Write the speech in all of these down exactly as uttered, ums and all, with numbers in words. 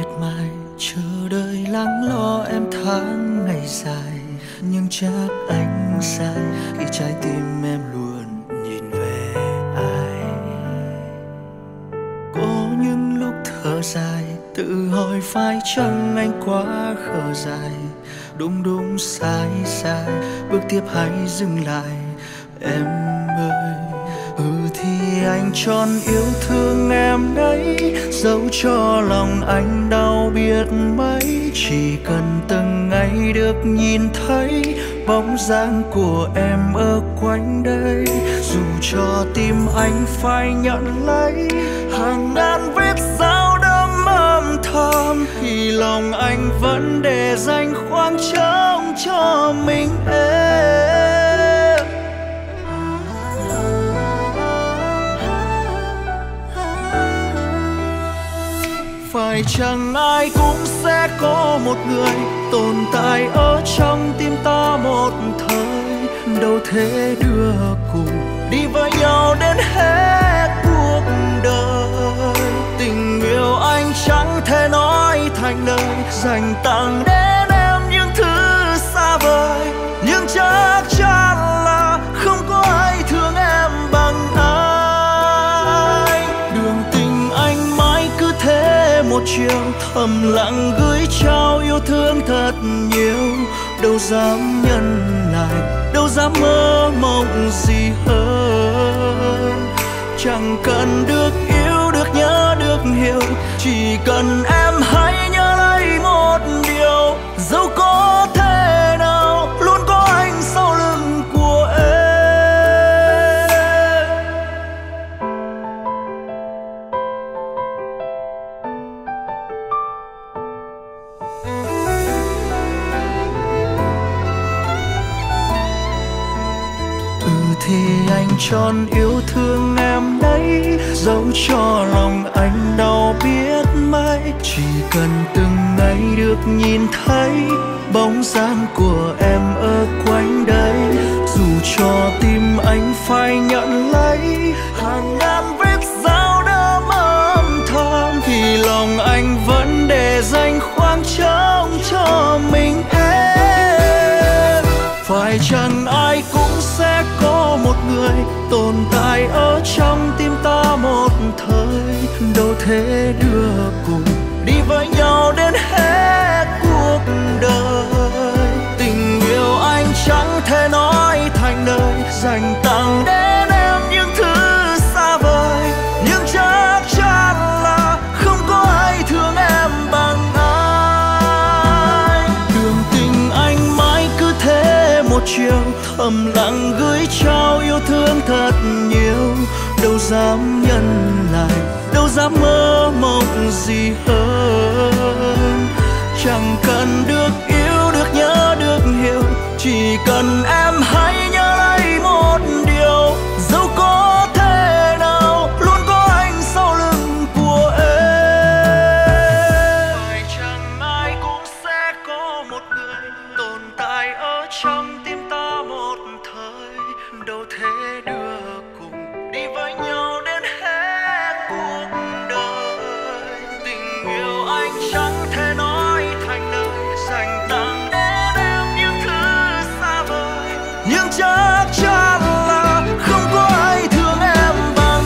mài, chờ đợi lắng lo em tháng ngày dài. Nhưng chắc anh sai khi trái tim em luôn nhìn về ai. Có những lúc thở dài, tự hỏi phải chăng anh quá khờ dại. Đúng đúng sai sai, bước tiếp hãy dừng lại em ơi. Ừ thì anh chọn yêu thương em đấy, dẫu cho lòng anh đau biết mấy. Chỉ cần từng ngày được nhìn thấy bóng dáng của em ở quanh đây. Dù cho tim anh phải nhận lấy hàng ngàn vết dao đâm âm thầm, thì lòng anh vẫn để dành khoảng trống cho mình em. Phải chăng ai cũng sẽ có một người tồn tại ở trong tim ta một thời. Đâu thể đưa cùng đi với nhau đến hết cuộc đời. Tình yêu anh chẳng thể nói thành lời, dành tặng đến em những thứ xa vời. Nhưng chắc chắn là không có ai thương em bằng anh. Đường tình anh mãi cứ thế một chiều, thầm lặng gửi trao yêu thương thật nhiều. Đâu dám nhân lại, đâu dám mơ mộng gì hơn. Chẳng cần được yêu, được nhớ, được hiểu, chỉ cần em hãy nhớ lấy một điều. Dẫu có thể nào luôn có anh sau lưng của em. Thì anh chọn yêu thương em đấy, dẫu cho lòng anh đau biết mấy. Chỉ cần từng ngày được nhìn thấy bóng dáng của em ở quanh đây. Dù cho tim anh phải nhận lấy hàng ngàn vết dao đâm âm thầm, thì lòng anh vẫn để dành khoảng trống cho mình em. Phải chăng ai cũng sẽ có một người tồn tại ở trong tim ta một thời. Đâu thể đưa cùng đi với nhau đến hết cuộc đời. Tình yêu anh chẳng thể nói thành lời, dành tặng đến em những thứ xa vời. Nhưng chắc chắn là không có ai thương em bằng anh. Đường tình anh mãi cứ thế một chiều, thầm lặng gửi trao yêu thương thật nhiều. Đâu dám nhân lại, đâu dám mơ mộng gì hơn. Chẳng cần được yêu, được nhớ, được hiểu, chỉ cần em hãy nhớ lấy một điều. Dẫu có thể nào luôn có anh sau lưng của em. Phải chăng ai cũng sẽ có một người tồn tại ở trong tim ta một thời. Đâu thể đưa cùng đi với nhau đến hết cuộc đời. Tình yêu anh chẳng thể nói thành lời, dành tặng đến em những thứ xa vời. Nhưng chắc chắn là không có ai thương em bằng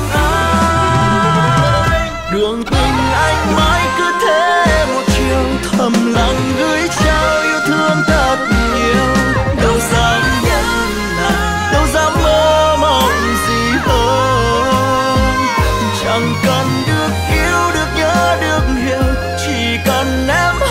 anh. Đường tình anh mãi cứ thế một chiều, thầm lặng gửi trao yêu thương thật nhiều. Đâu dám nhân lại, đâu dám mơ mộng gì hơn. Chẳng cần được yêu, được nhớ, được hiểu, chỉ cần em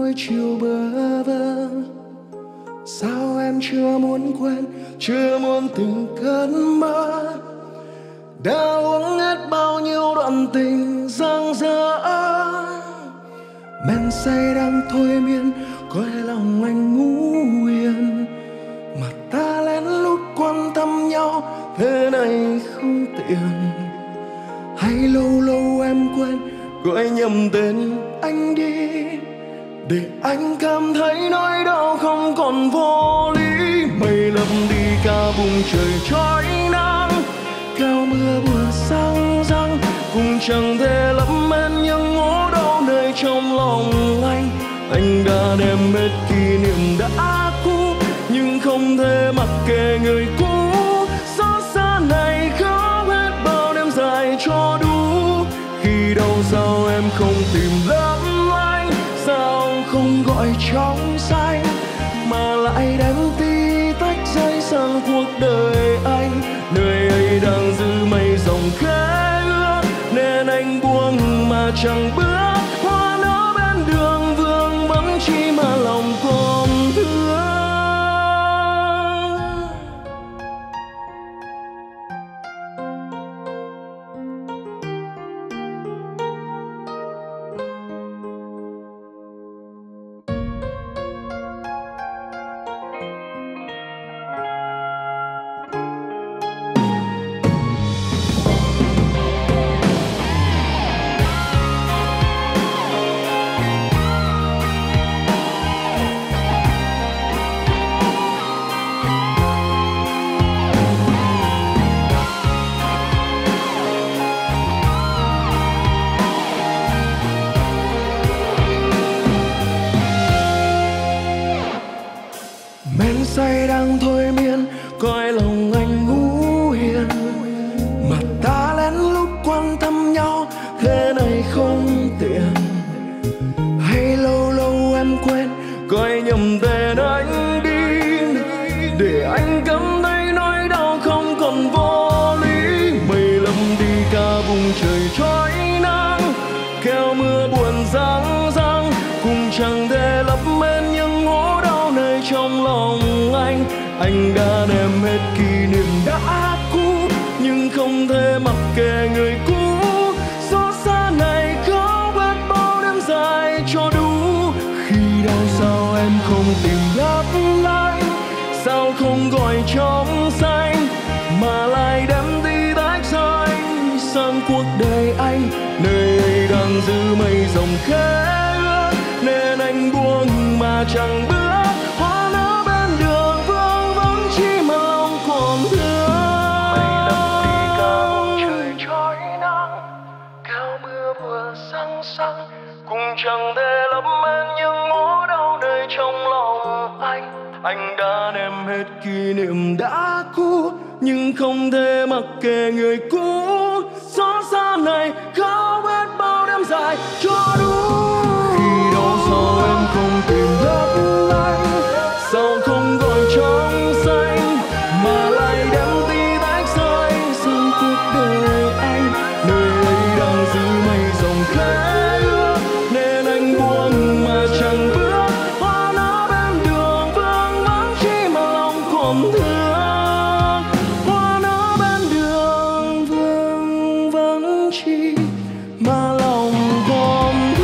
buổi chiều bơ vơ. Sao em chưa muốn quên, chưa muốn từng cơn mơ, đã uống hết bao nhiêu đoạn tình dang dở. Men say đang thôi miên coi lòng anh ngủ yên, mà ta lén lút quan tâm nhau thế này không tiện. Hay lâu lâu em quên gọi nhầm tên anh đi, để anh cảm thấy nỗi đau không còn vô lý. Mây lấp đi cả vùng trời trói nắng, cao mưa vừa sang răng cũng chẳng thể lấp hết những ngố đau nơi trong lòng anh. Anh đã đem hết kỷ niệm đã cũ, nhưng không thể mặc kệ người cũ. Xót xa này khóc hết bao đêm dài cho đủ. Khi đau sao em không tìm lấp lánh, sao không gọi trong xanh, mà lại đem tí tách rơi sang cuộc đời anh. Nơi ấy đang giữ mây dòng khẽ ước, nên anh buông mà chẳng bước. Hoa nở bên đường vương vắng chi mà lòng còn thương. Men say đang thôi miên coi lòng anh ngủ yên, mà ta lén lút quan tâm nhau thế này không tiện. Hay lâu lâu em quên gọi nhầm tên anh đi, để anh cảm thấy nỗi đau không còn vô lý. Mây lấp đi cả vùng trời trói nắng, kéo mưa buồn răng răng cũng chẳng thể lấp hết những ngố đau nơi trong lòng anh. Anh đã đem hết kỷ niệm đã cũ, nhưng không thể mặc kệ người cũ. Xót xa này khóc hết bao đêm dài cho đủ. Khi đau sao em không tìm lấp lánh, sao không gọi trong xanh, mà lại đem tí tách xanh sang cuộc đời anh. Nơi ấy đang giữ mây dòng khẽ ước, nên anh buông mà chẳng bước. Hoa nở bên đường vương vắng chi mà lòng còn thương. Mây lấp đi cả vùng trời trói nắng, cao mưa vừa sang sang cũng chẳng thể lấp hết những ngố đau nơi trong lòng anh. Anh đã đem hết kỷ niệm đã cũ, nhưng không thể mặc kệ người cũ. Xót xa này khóc hết bao đêm dài cho đủ. Khi đau sao em không tìm lấp lánh, sao không gọi trong xanh, mà lại đem tí tách rơi sang cuộc đời anh. Nơi ấy đang giữ mây dòng khẽ ước, nên anh buông mà chẳng bước. Hoa nở bên đường vương vắng chi mà lòng còn thương. Hoa nở bên đường vương vắng chi mà lòng còn thương.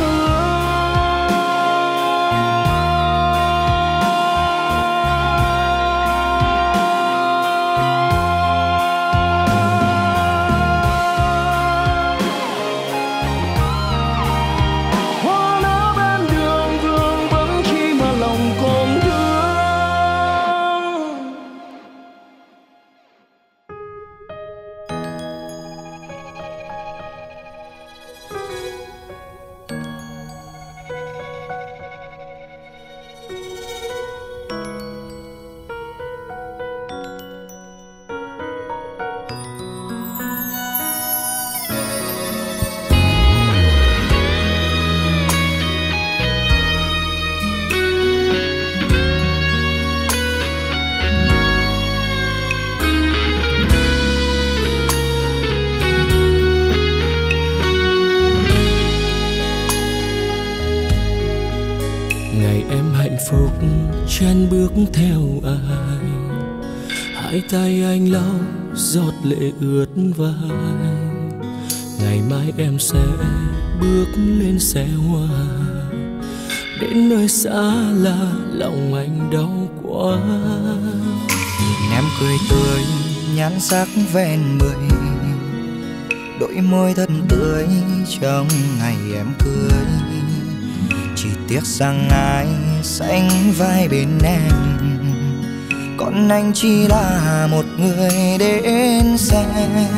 ngày em hạnh phúc chen bước theo ai, hai tay anh lau giọt lệ ướt vai. Ngày mai em sẽ bước lên xe hoa, đến nơi xa lạ lòng anh đau quá. Nhìn em cười tươi nhan sắc ven mười, đôi môi thật tươi trong ngày em cưới. Chỉ tiếc rằng ai sánh vai bên em, còn anh chỉ là một người đến xem.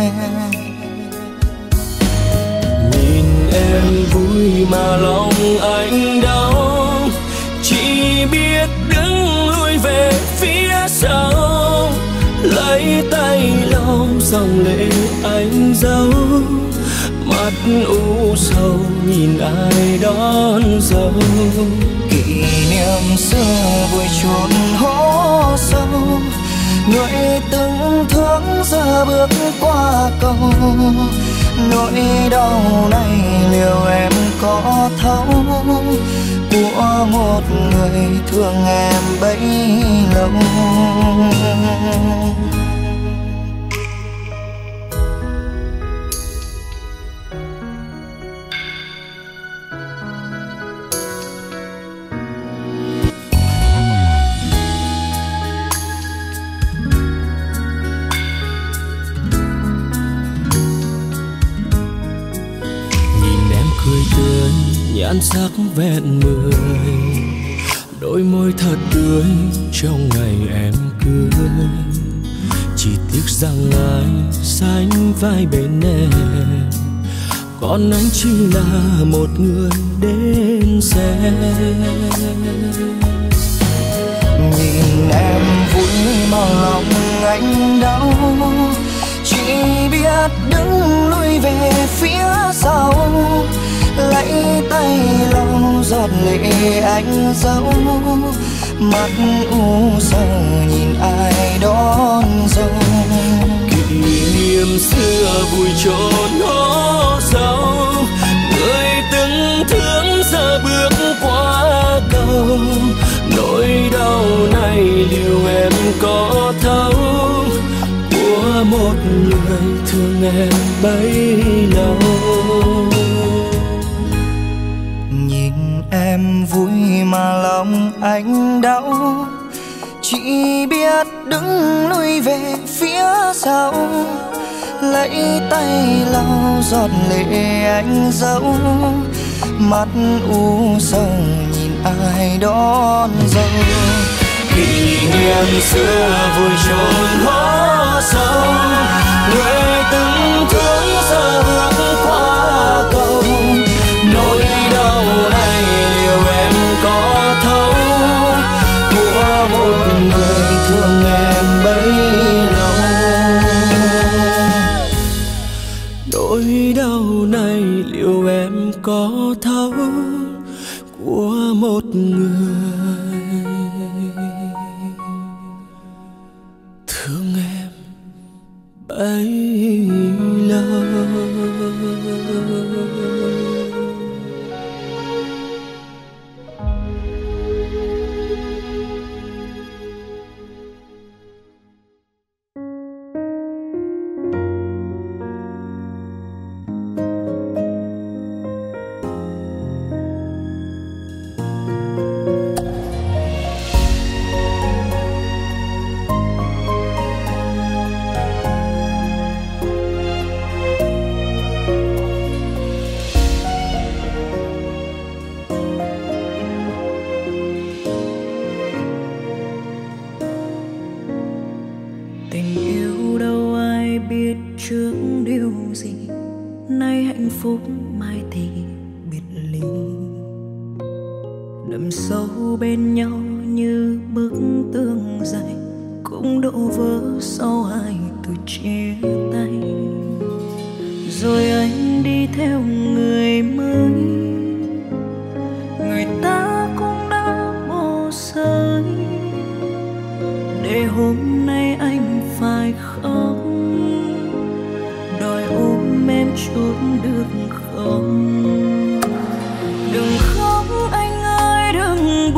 Nhìn em vui mà lòng anh đau, chỉ biết đứng lui về phía sau, lấy tay lau dòng lệ anh giấu. Mắt u sầu nhìn ai đón dâu, kỷ niệm xưa vui chốn hố sâu. Người từng thương giờ bước qua cầu, nỗi đau này liệu em có thấu, của một người thương em bấy lâu. nhan sắc vẹn mười, đôi môi thật tươi trong ngày em cưới. Chỉ tiếc rằng ai sánh vai bên em, còn anh chỉ là một người đến xem. Nhìn em vui mà lòng anh đau, chỉ biết đứng lui về phía sau, lấy tay lau giọt lệ anh giấu. Mắt u sầu nhìn ai đón dâu, kỷ niệm xưa vui trốn hố sâu. Người từng thương giờ bước qua cầu, nỗi đau này liệu em có thấu, của một người thương em bấy lâu. Nhìn em vui mà lòng anh đau, chỉ biết đứng lui về phía sau, lấy tay lau giọt lệ anh giấu. Mắt u sầu nhìn ai đón dâu, kỷ niệm xưa vui trốn hố sâu. Người từng thương giờ bước qua cầu, nỗi đau này liệu em có thấu, của một người thương em bấy lâu. Nỗi đau này liệu em có thấu, của một người thương em bấy lâu. Phúc mai thì biệt ly, đậm sâu bên nhau như bức tường dài, cũng đổ vỡ sau hai từ chia tay. Rồi anh đi theo người mới, người ta cũng đã bỏ rơi, để hôm nay anh phải khóc, đòi ôm em chút được không? Đừng khóc anh ơi đừng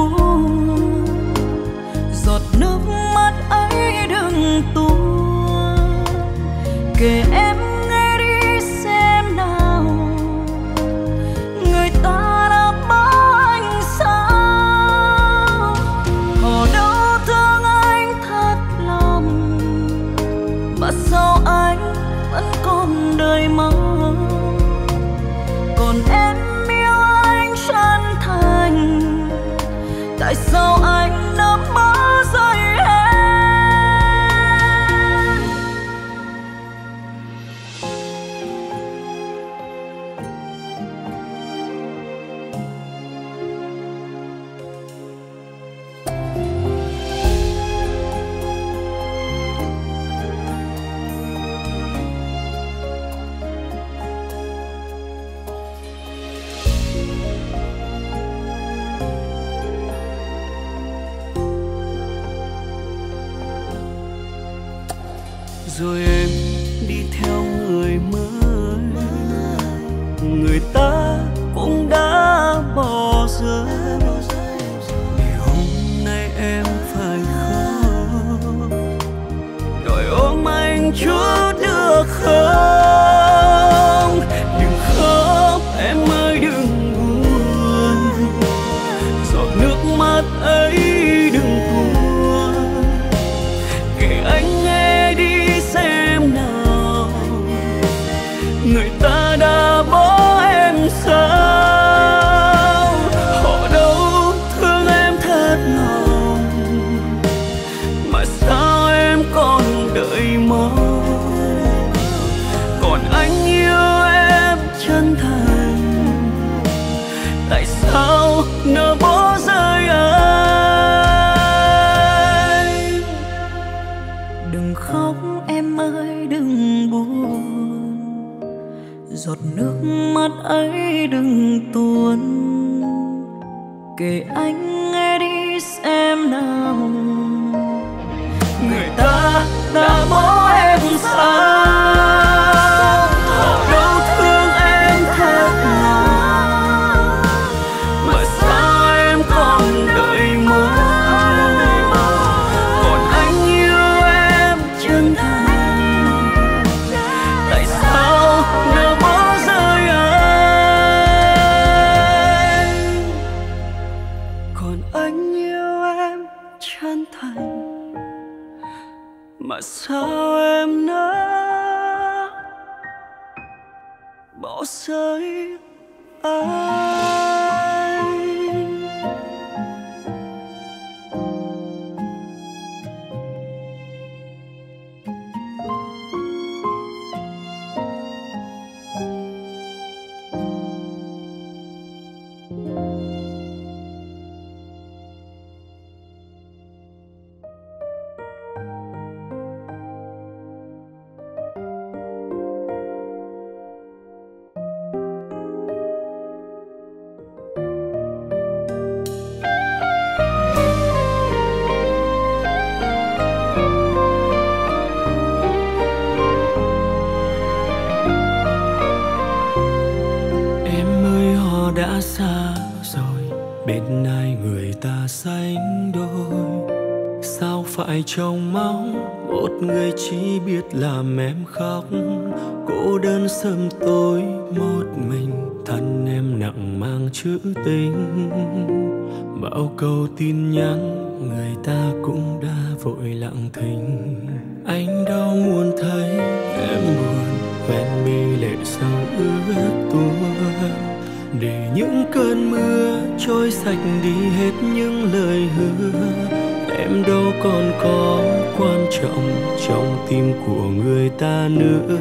tại sao anh nỡ bỏ rơi em. Rồi em đi theo người mới, người ta cũng đã bỏ rơi. Vì hôm nay em phải khóc, đòi ôm anh chút được không? Đừng khóc em ơi đừng buồn, giọt nước mắt ấy đừng tuôn. Kể anh nghe đi xem nào, người ta đã bỏ em sao? Họ đâu thương em thật lòng, mà sao em còn đợi mong? Còn anh yêu em chân thành, tại sao nỡ bỏ rơi anh? Đừng khóc em ơi đừng buồn, giọt nước mắt ấy đừng tuôn. Kể anh nghe đi xem nào, Người ta đã bỏ em sao? Họ đâu thương em thật lòng, mà sao em còn đợi mong? Còn anh yêu em chân thành, tại sao nỡ bỏ rơi anh? Còn anh yêu em chân thành, mà sao em nỡ bỏ rơi anh? Đã xa rồi, bên ai người ta sánh đôi. Sao phải trông mong một người chỉ biết làm em khóc, cô đơn sớm tối một mình, thân em nặng mang chữ tình. Bao câu tin nhắn người ta cũng đã vội lặng thinh. Anh đâu muốn thấy em buồn, quen mi lệ sâu ướt tuôn, để những cơn mưa trôi sạch đi hết những lời hứa. Em đâu còn có quan trọng trong tim của người ta nữa.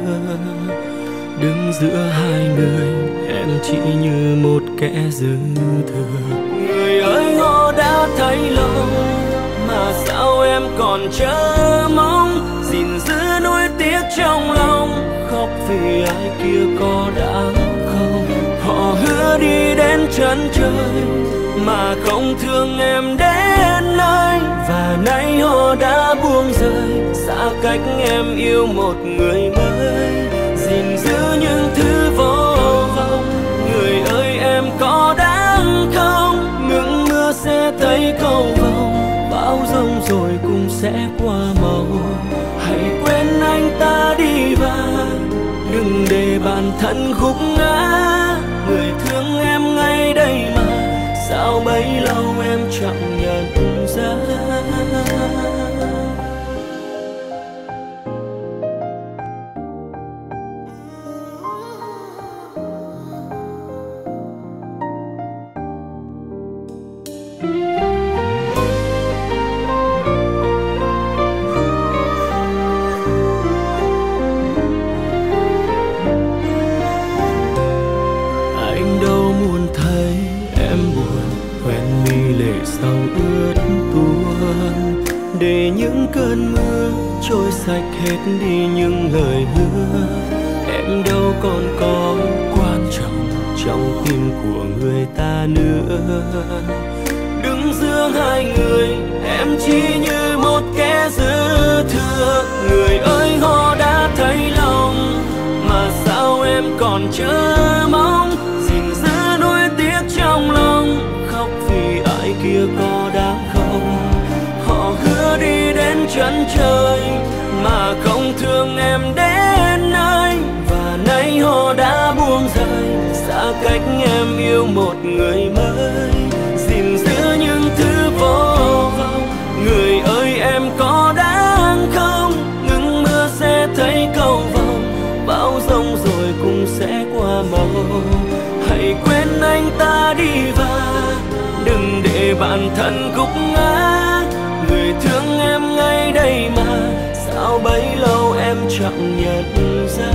Đứng giữa hai người em chỉ như một kẻ dư thừa. Người ơi họ đã thấy lâu, mà sao em còn chờ mong? Gìn giữ nuối tiếc trong lòng, khóc vì ai kia có đáng không? Họ hứa đi đến chân trời, mà không thương em đến nơi. Và nay họ đã buông rơi, xa cách em yêu một người mới. Gìn giữ những thứ vô vọng, người ơi em có đáng không? Ngừng mưa sẽ thấy cầu vồng, bão giông rồi cũng sẽ qua màu. Hãy quên anh ta đi và đừng để bản thân gục ngã. Người thương em ngay đây mà, sao bấy lâu em chẳng nhận ra. để những cơn mưa trôi sạch hết đi những lời hứa. Em đâu còn có quan trọng trong tim của người ta nữa. Đứng giữa hai người em chỉ như một kẻ dư thừa. Người ơi họ đã thấy lòng mà sao em còn chờ mong. Gìn giữ nuối tiếc trong lòng, khóc vì ai kia có đáng không. Họ hứa đi đến chân trời mà không thương em đến nơi. Và nay họ đã buông rời, xa cách em yêu một người mới. Gìn giữ những thứ vô vọng, người ơi em có đáng không. Ngừng mưa sẽ thấy cầu vồng, bão giông rồi cũng sẽ qua màu. Hãy quên anh ta đi và đừng để bản thân gục ngã. Người thương em ngay đây mà sao bấy lâu em chẳng nhận ra.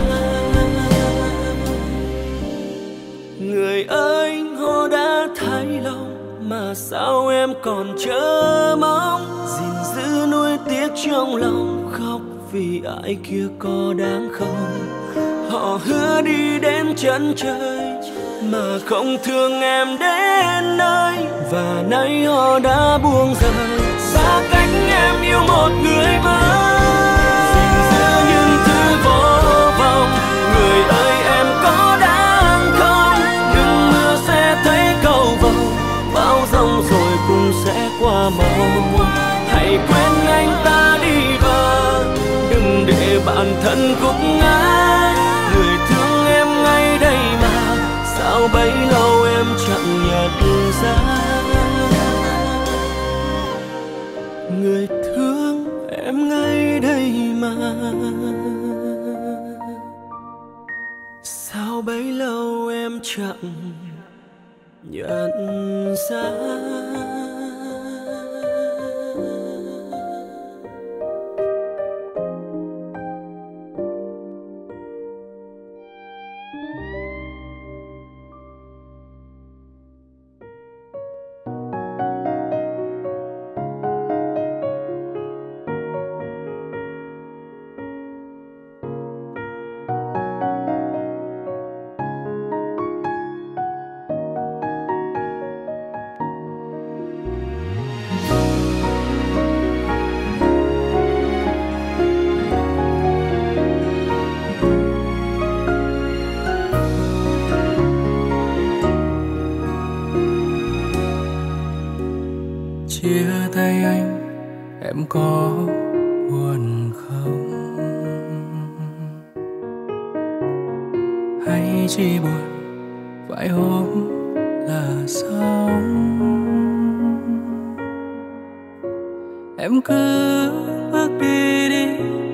Người ơi họ đã thấy lòng mà sao em còn chờ mong. Gìn giữ nuối tiếc trong lòng, khóc vì ai kia có đáng không. Họ hứa đi đến chân trời mà không thương em đến nơi. Và nay họ đã buông rời, xa cách em yêu một người mới. Gìn giữ những thứ vô vọng, người ơi em có đáng không. Đừng mưa sẽ thấy cầu vồng, bão giông rồi cũng sẽ qua màu. Hãy quên anh ta đi và đừng để bản thân gục ngã. Người thương em ngay đây mà sao bấy lâu em chẳng nhận ra. Người thương em ngay đây mà sao bấy lâu em chẳng nhận ra. Chia tay anh em có buồn không? Hay chỉ buồn vài hôm là xong? Em cứ bước đi đi,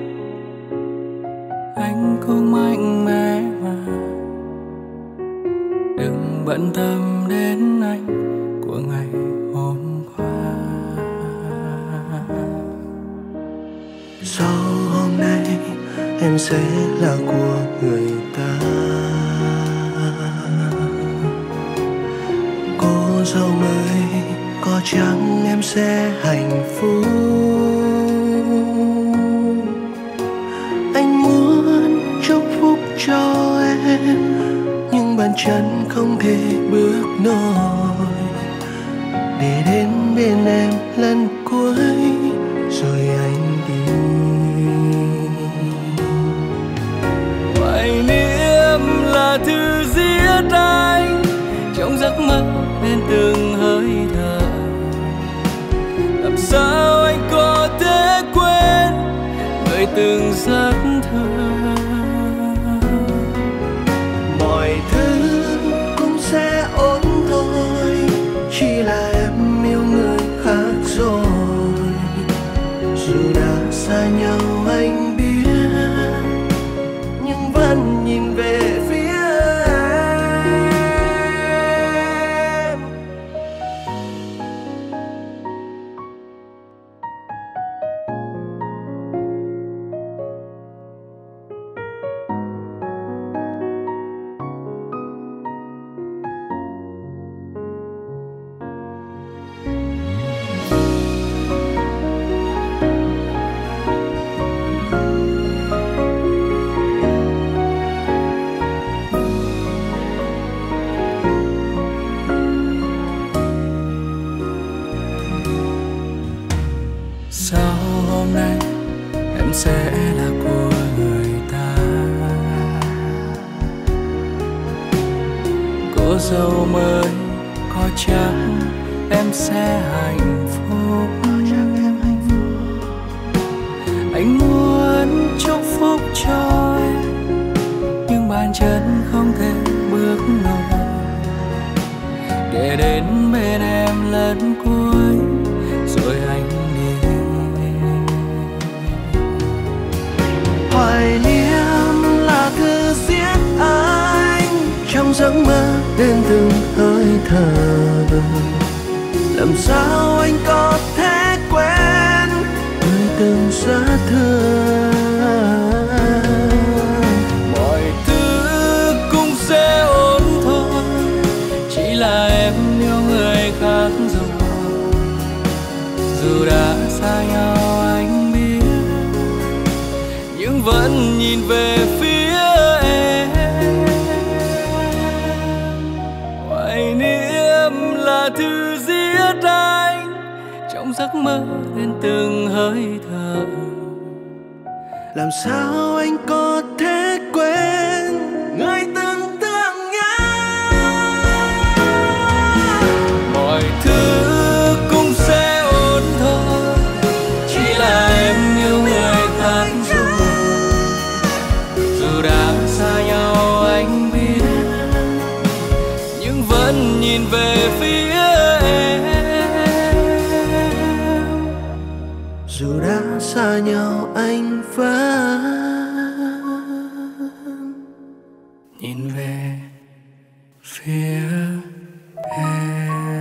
anh cũng mạnh mẽ mà. Đừng bận tâm đến anh của ngày hôm qua. Sau hôm nay em sẽ là của người ta. Cô dâu mới có chăng em sẽ hạnh phúc. Anh muốn chúc phúc cho em, nhưng bàn chân không thể bước nổi để đến bên em lần cuối rồi anh đi. Hoài niệm là thứ giết anh trong giấc mơ nên từng hơi thở. Làm sao anh có thể quên người từng rất thương. Mọi thứ cũng sẽ ổn thôi, chỉ là em yêu người khác rồi. Dù đã xa nhau anh biết, nhưng vẫn nhìn về phía em. hôm nay em sẽ là của người ta. Cô dâu mới có chắc em sẽ hạnh phúc. Anh muốn chúc phúc cho em, nhưng bàn chân không thể bước nổi. Để đến bên em lần cuối rồi anh đi. Hoài niệm là thứ giết anh, trong giấc mơ đến từng hơi thở. Làm sao anh có thể quên người từng rất thương. Mọi thứ cũng sẽ ổn thôi, chỉ là em yêu người khác rồi. Dù đã xa nhau anh biết, nhưng vẫn nhìn về phía em. Hoài niệm là thứ giết anh, trong giấc mơ đến từng hơi thở. Làm sao anh có thể quên người từng thương nhớ. Mọi thứ cũng sẽ ổn thôi, chỉ là em yêu người khác rồi. Dù đã xa nhau anh biết, nhưng vẫn nhìn về phía em. Dù đã xa nhau anh vẫn nhìn về phía em.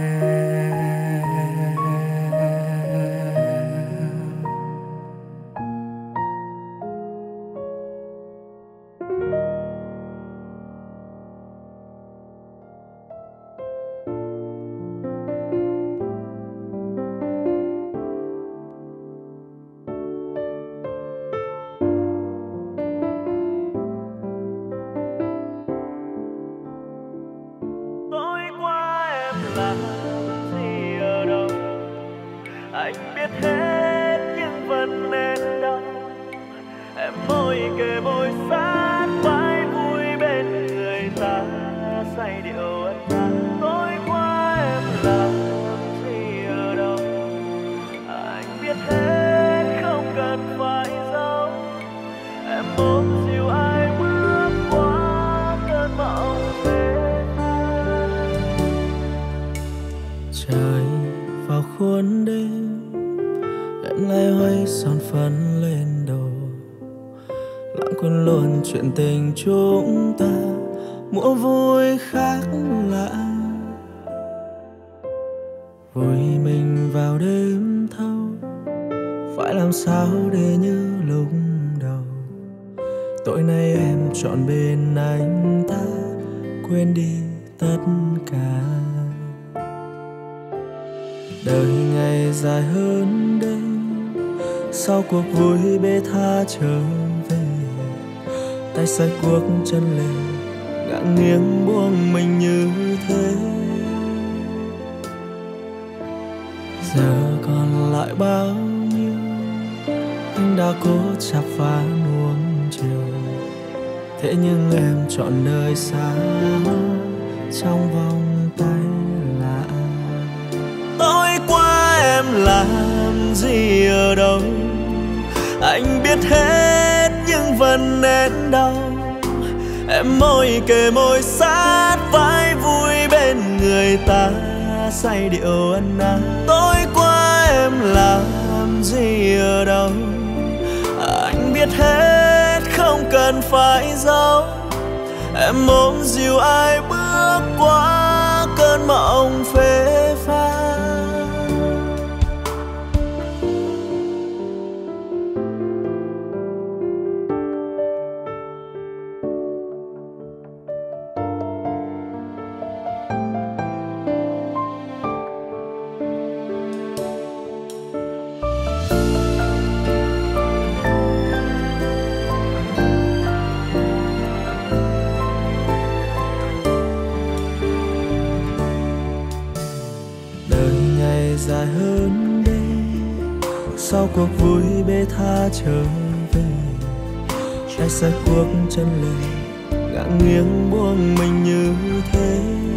tối qua em làm gì ở đâu, anh biết hết nhưng vẫn nên đau. Em môi kề môi sát vai vui bên người ta, say điệu ân ái. Tối qua em làm gì ở đâu, anh biết hết không cần phải giấu. Em ôm dịu ai bước qua cơn mộng về phai. Trời vào khuôn đêm, em lại hoay son phấn lên đầu, lãng quên luôn chuyện tình chúng ta, mua vui khác lạ. Vùi mình vào đêm thâu, phải làm sao để như lúc đầu. Tối nay em chọn bên anh ta, quên đi tất cả. Đời ngày dài hơn đây, sau cuộc vui bê tha trở về. Tay xoay cuốc chân lên, ngả nghiêng buông mình như thế. Giờ còn lại bao nhiêu, anh đã cố chắp phá nuông chiều. Thế nhưng em chọn đời xa trong vòng tay lạ. Tối qua em làm gì ở đâu, anh biết hết nhưng vẫn nên đau. Em môi kề môi sát vai vui bên người ta, say điệu ân ái. Tối qua em làm gì ở đâu, anh biết hết không cần phải giấu. Em ôm dịu ai bước qua cơn mộng phê phai. sau cuộc vui bê tha trở về. Trái sai cuộc chân lề ngã nghiêng buông mình như thế.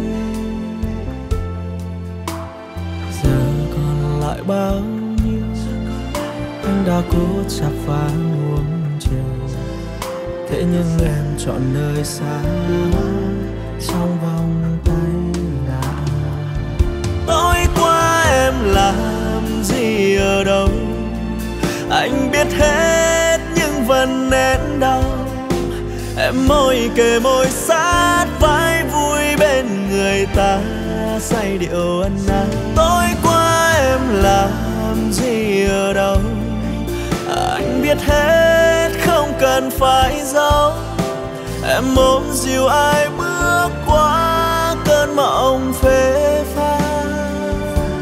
Giờ còn lại bao nhiêu anh đã cố chắp vá uống chiều. Thế nhưng em chọn nơi xa trong vòng tay nào. Tối qua em làm gì ở đâu anh biết hết nhưng vẫn nén đau. Em môi kề môi sát vai vui bên người ta say điệu ăn năn. Tối qua em làm gì ở đâu anh biết hết không cần phải giấu. Em ôm dìu ai bước qua cơn mộng phê phán.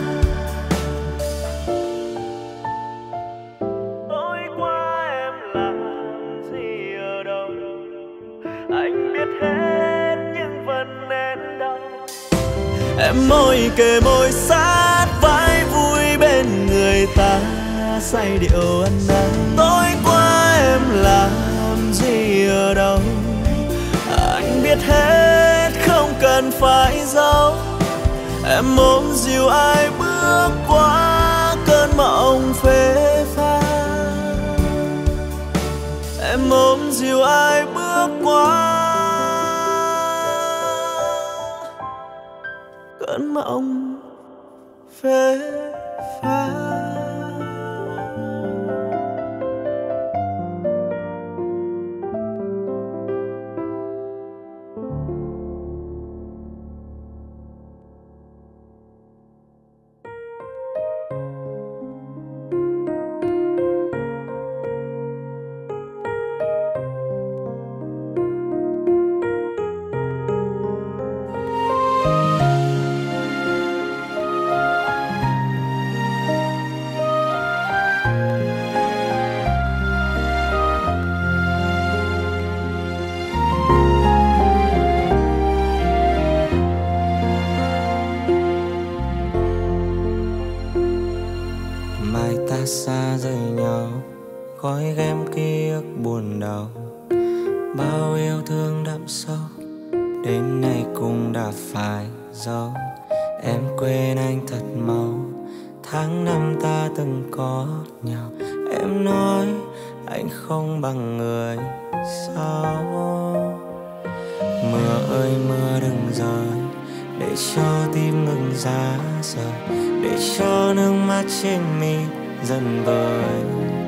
Tối qua em làm gì ở đâu anh biết hết nhưng vẫn nén đau. Em môi kề môi sát vai vui bên người ta say điệu ăn năn. Tối qua em làm gì ở đâu anh biết hết không cần phải giấu. Em ôm dìu ai bước qua cơn mộng phê phán. Em ôm dìu ai bước qua cơn mộng phê phán. Xa rời nhau gói ghém ký ức buồn đau. Bao yêu thương đậm sâu đến nay cũng đã phải giấu. Em quên anh thật mau tháng năm ta từng có nhau. Em nói anh không bằng người sao. Mưa ơi mưa đừng rơi để cho tim ngừng giá rời, để cho nước mắt trên mi dần vơi.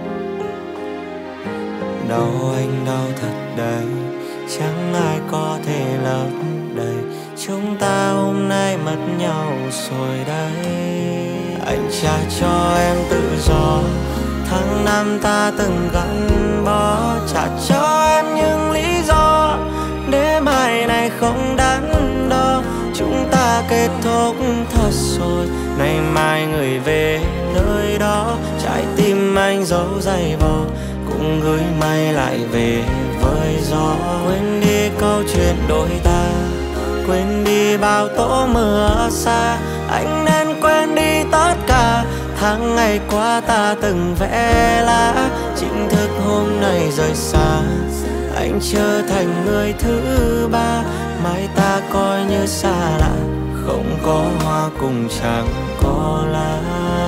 Đau anh đau thật đấy, chẳng ai có thể lấp đầy. Chúng ta hôm nay mất nhau rồi đấy. Anh trả cho em tự do, tháng năm ta từng gắn bó. Trả cho em những lý do để mai này không đắn đo. Chúng ta kết thúc thật rồi, nay mai người về nơi đó. Trái tim anh giấu dày vò, cũng gửi may lại về với gió. Quên đi câu chuyện đôi ta, quên đi bao tố mưa xa. Anh nên quên đi tất cả tháng ngày qua ta từng vẽ lá. Chính thức hôm nay rời xa, anh trở thành người thứ ba. Mai ta coi như xa lạ, không có hoa cùng chẳng có lá.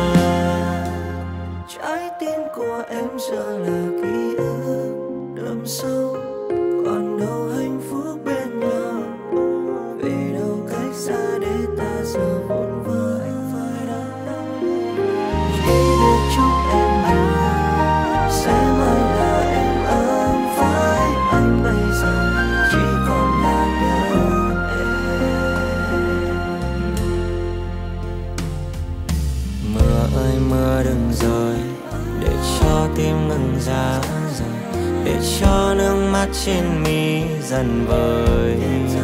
Trái tim của em giờ là ký ức đậm sâu, còn đâu hạnh phúc bên nhau. Về đâu cách xa để ta giờ vốn vỡ. Anh phải đắn đo chỉ để chúc em anh sẽ mãi là em ấm với anh. Bây giờ chỉ còn là nhớ em. Mưa ơi mưa đừng rơi để cho tim ngừng giá rời, để cho nước mắt trên mi dần vơi.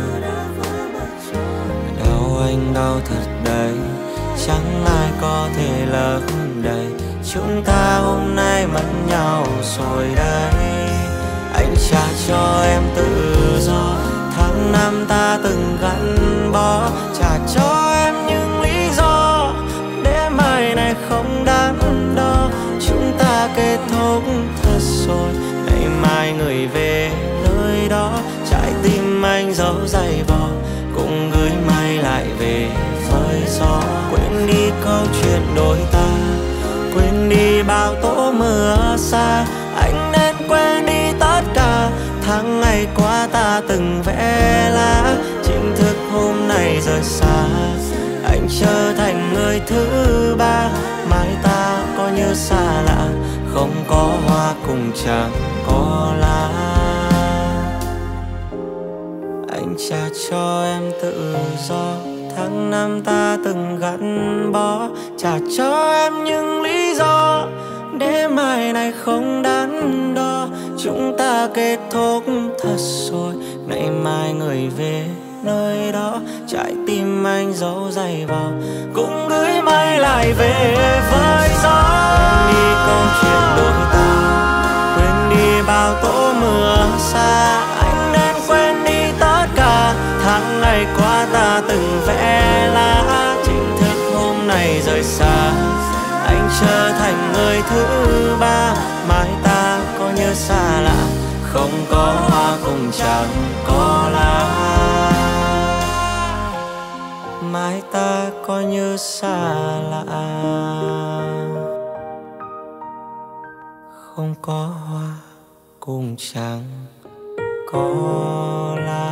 Đau anh đau thật đấy, chẳng ai có thể lấp đầy. Chúng ta hôm nay mất nhau rồi đấy. Anh trả cho em tự do, tháng năm ta từng gắn bó. Trả cho em những lý do để mai này không đắn đo. Chúng thúc thật rồi. Ngày mai người về nơi đó, trái tim anh dấu giày vò, cũng gửi mây lại về với gió. Quên đi câu chuyện đôi ta, quên đi bao tố mưa xa. Anh nên quên đi tất cả tháng ngày qua ta từng vẽ lá. Chính thức hôm nay rời xa, anh trở thành người thứ ba. Mai ta có như xa lạ, không có hoa cùng chẳng có lá. Anh trả cho em tự do, tháng năm ta từng gắn bó. Trả cho em những lý do để mai này không đắn đo. Chúng ta kết thúc thật rồi, ngày mai người về nơi đó. Trái tim anh giấu giày vào, cũng gửi mây lại về với gió. Quên đi câu chuyện đôi ta, quên đi bao tố mưa xa. Anh nên quên đi tất cả tháng ngày qua ta từng vẽ lá. Chính thức hôm nay rời xa, anh trở thành người thứ ba. Mai ta có như xa lạ, không có hoa cùng chẳng có lá. Mai ta có như xa lạ, không có hoa cùng chẳng có lá.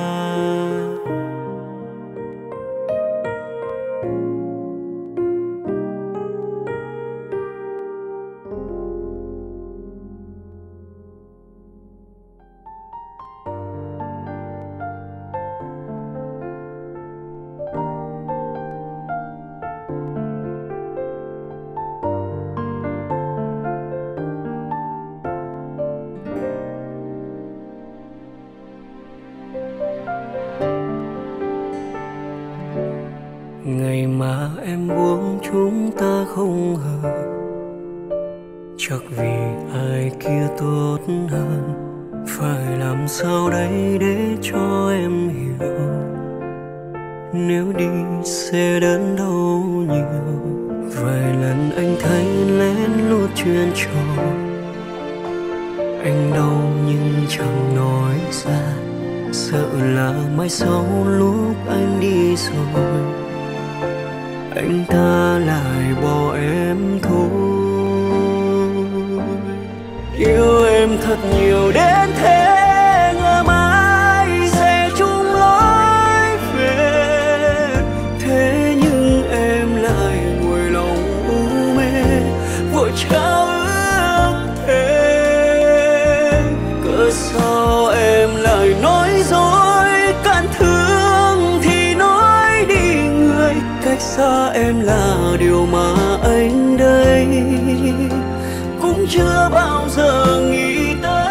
Ngày mà em buông chúng ta không hợp, chắc vì ai kia tốt hơn. Phải làm sao đây để cho em hiểu, nếu đi sẽ đến đâu nhiều. Vài lần anh thấy lén lút chuyện trò, anh đau nhưng chẳng nói ra. Sợ là mai sau lúc anh đi rồi, anh ta lại bỏ em thôi. Yêu em thật nhiều đến thế, ngờ mãi sẽ chung lối về. Thế nhưng em lại ngồi lòng u mê, vội trao ước thề. Cớ sao em lại nói dối, cạn thương thì nói đi người. Cách xa em là điều mà anh đây cũng chưa bao giờ nghĩ tới.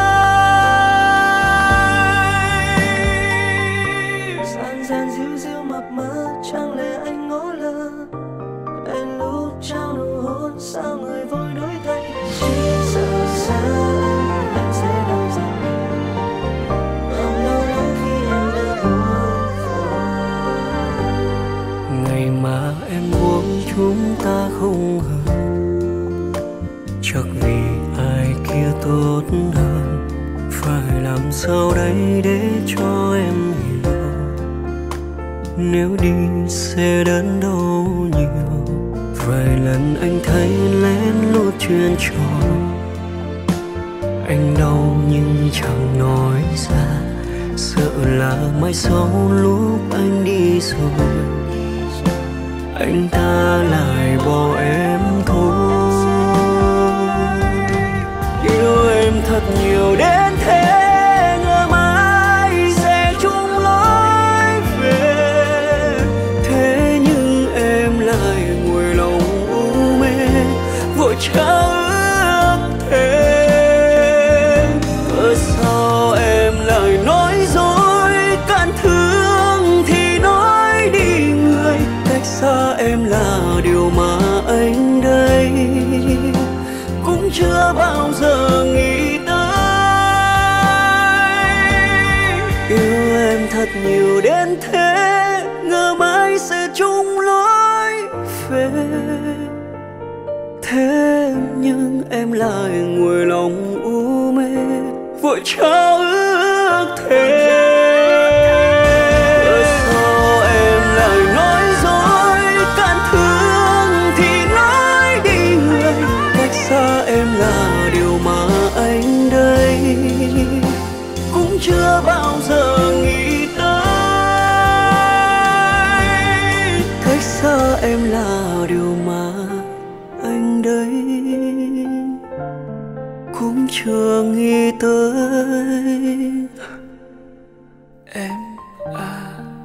Gian gian díu díu mập mờ, chẳng lẽ anh ngó lơ. Đến lúc trao nụ hôn, sao người vội đổi thay. Chỉ sợ xa anh, anh sẽ đau dần. Không lâu lắm khi em đã buông vội. Ngày mà em buông chúng ta không hợp, chắc vì ai kia tốt hơn. Phải làm sao đây để cho em hiểu, nếu đi sẽ đến đâu nhiều. Vài lần anh thấy lén lút chuyện trò, anh đau nhưng chẳng nói ra. Sợ là mai sau lúc anh đi rồi, anh ta lại bỏ em thôi. Yêu em thật nhiều đến thế, ngờ mãi sẽ chung lối về. Thế nhưng em lại ngồi lòng u mê, vội trao ước thề. Cớ sao em lại nói dối, cạn thương thì nói đi người. Cách xa em là điều mà anh đây cũng chưa bao giờ nghĩ tới. Yêu em thật nhiều đến thế, ngờ mãi sẽ chung lối về. Thế em nhưng em lại nguôi lòng u mê vội trao ước thề. Ở sao em lại nói dối, cạn thương thì nói đi người. Cách xa em là điều mà anh đây cũng chưa bao giờ nghĩ tới. Cách xa em là điều mà anh đây cũng chưa nghĩ tới. Em à.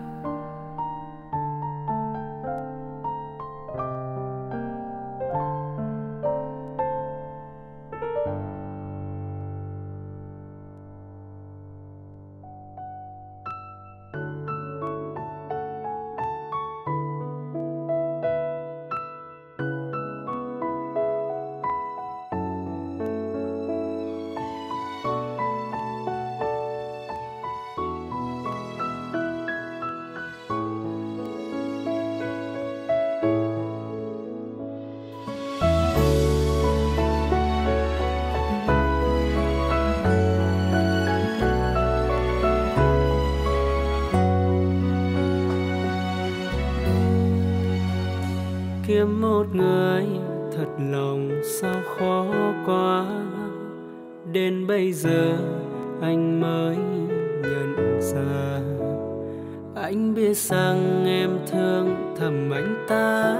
Kiếm một người thật lòng sao khó quá, đến bây giờ anh mới nhận ra. Anh biết rằng em thương thầm anh ta,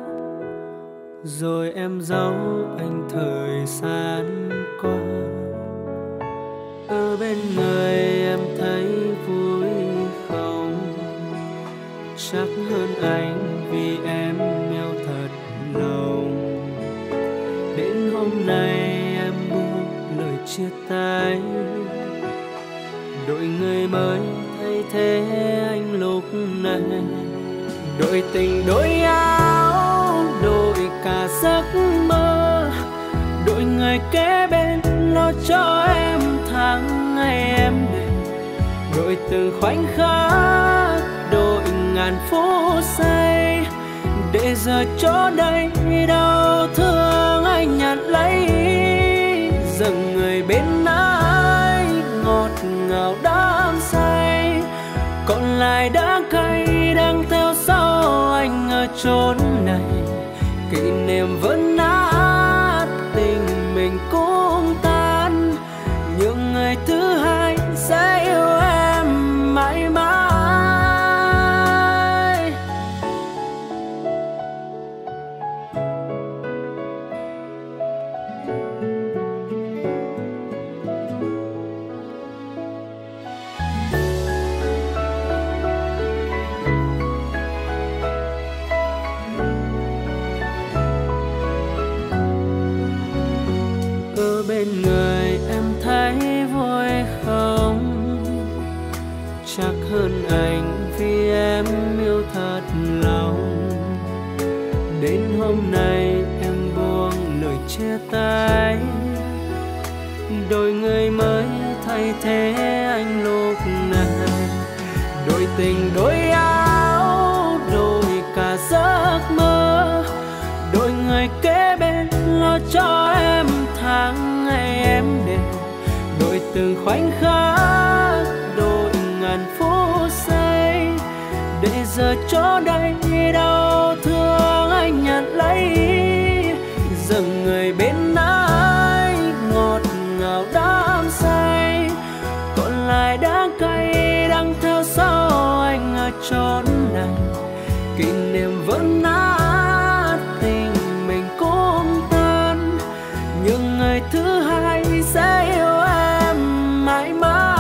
rồi em giấu anh thời gian qua. Ở bên người em thấy vui không? Chắc hơn anh vì em yêu thật lòng. Đến hôm nay em buông lời chia tay, đổi người mới thay thế anh lúc này. Đổi tình đổi áo, đổi cả giấc mơ, đổi người kế bên lo cho em tháng ngày em đêm. Đổi từng khoảnh khắc, đổi ngàn phút giây, để giờ chỗ đây đau thương anh nhận lấy. Dừng người bên ai ngọt ngào đắm say, còn lại đã cay đang theo sau anh ở chốn này. Kỷ niệm vẫn nát, tình mình cũng tan, nhưng người thứ hai sẽ yêu em mãi mãi. Bên người em thấy vui không? Chắc hơn anh vì em yêu thật lòng. Đến hôm nay em buông lời chia tay, đổi người mới thay thế anh lúc này. Đổi tình đổi áo, đổi cả giấc mơ, đổi người kế bên lo cho em tháng ngày em đều. Đổi từng khoảnh khắc, đổi ngàn phút giây, để giờ chỗ đây đau thương anh nhận lấy. Dừng người bên ai ngọt ngào đắm say, còn lại đã cay đang theo sau anh ở chốn này. Kỷ niệm vẫn nát, tình mình cũng tan, nhưng người thứ hai sẽ yêu em mãi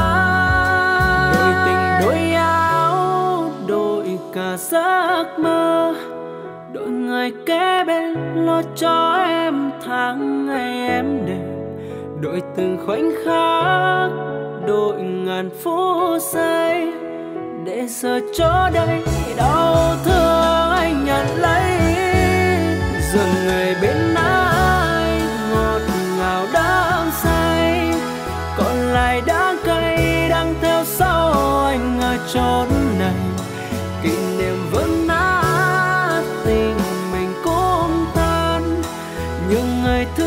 mãi. Đổi tình đổi áo, đổi cả giấc mơ, đổi người kế bên lo cho em tháng ngày em đêm. Đổi từng khoảnh khắc, đổi ngàn phút giây, để giờ chỗ đây đau thương anh nhận lấy. Dừng người bên ai ngọt ngào đắm say, còn lại đã cay đang theo sau anh ở chốn này. Kỷ niệm vẫn nát, tình mình cũng tan, nhưng người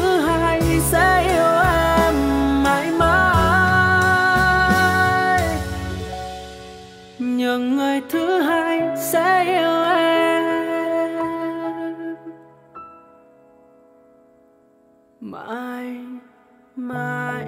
mãi mãi.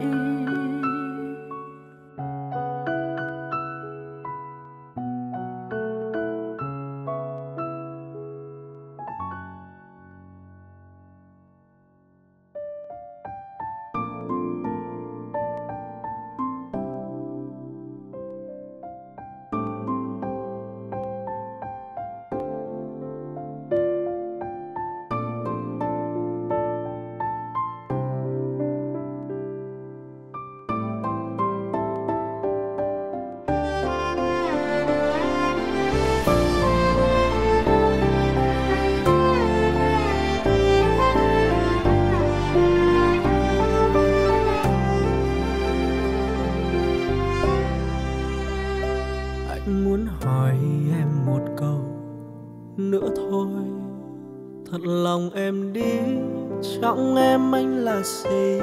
Muốn hỏi em một câu nữa thôi, thật lòng em đi, trong em anh là gì?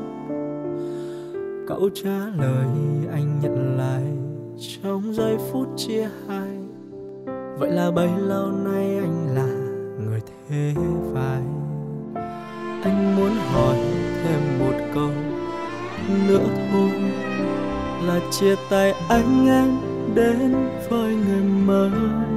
Cậu trả lời anh nhận lại trong giây phút chia hai. Vậy là bấy lâu nay anh là người thế vai. Anh muốn hỏi thêm một câu nữa thôi, là chia tay anh em đến với người mới,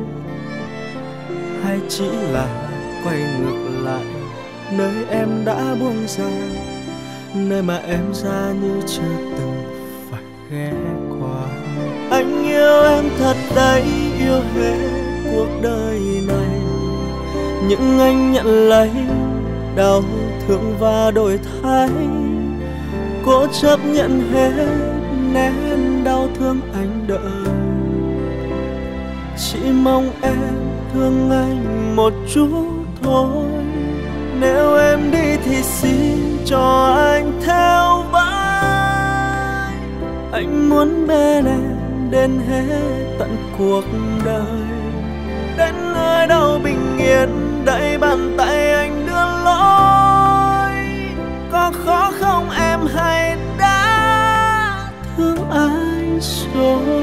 hay chỉ là quay ngược lại nơi em đã buông ra, nơi mà em ra như chưa từng phải ghé qua. Anh yêu em thật đấy, yêu hết cuộc đời này, nhưng anh nhận lấy đau thương và đổi thay, cố chấp nhận hết nén đau thương anh đợi. Chỉ mong em thương anh một chút thôi, nếu em đi thì xin cho anh theo vai. Anh muốn bên em đến hết tận cuộc đời, đến nơi đâu bình yên đẩy bàn tay anh đưa lối. Có khó không em hay đã thương ai rồi?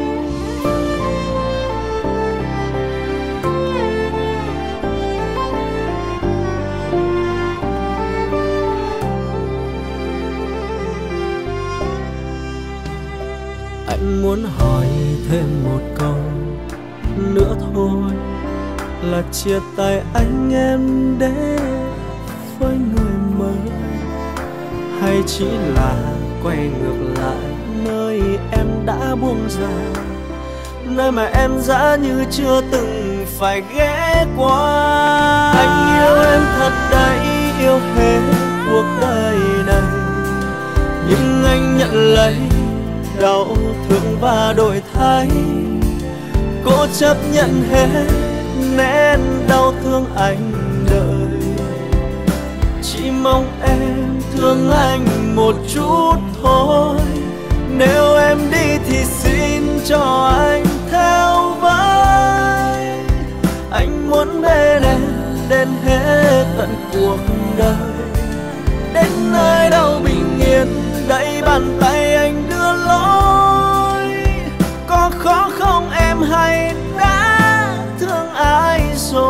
Anh muốn hỏi thêm một câu nữa thôi, là chia tay anh em để với người mới, hay chỉ là quay ngược lại nơi em đã buông ra, nơi mà em dã như chưa từng phải ghé qua. Anh yêu em thật đấy, yêu hết cuộc đời này, nhưng anh nhận lấy đau thương và đổi thay, cố chấp nhận hết nén đau thương anh đợi. Chỉ mong em thương anh một chút thôi, nếu em đi thì xin cho anh theo vai. Anh muốn bên em đến hết tận cuộc đời, đến nơi đâu bình yên đẩy bàn tay anh đưa lối. Có khó không em hay đã thương ai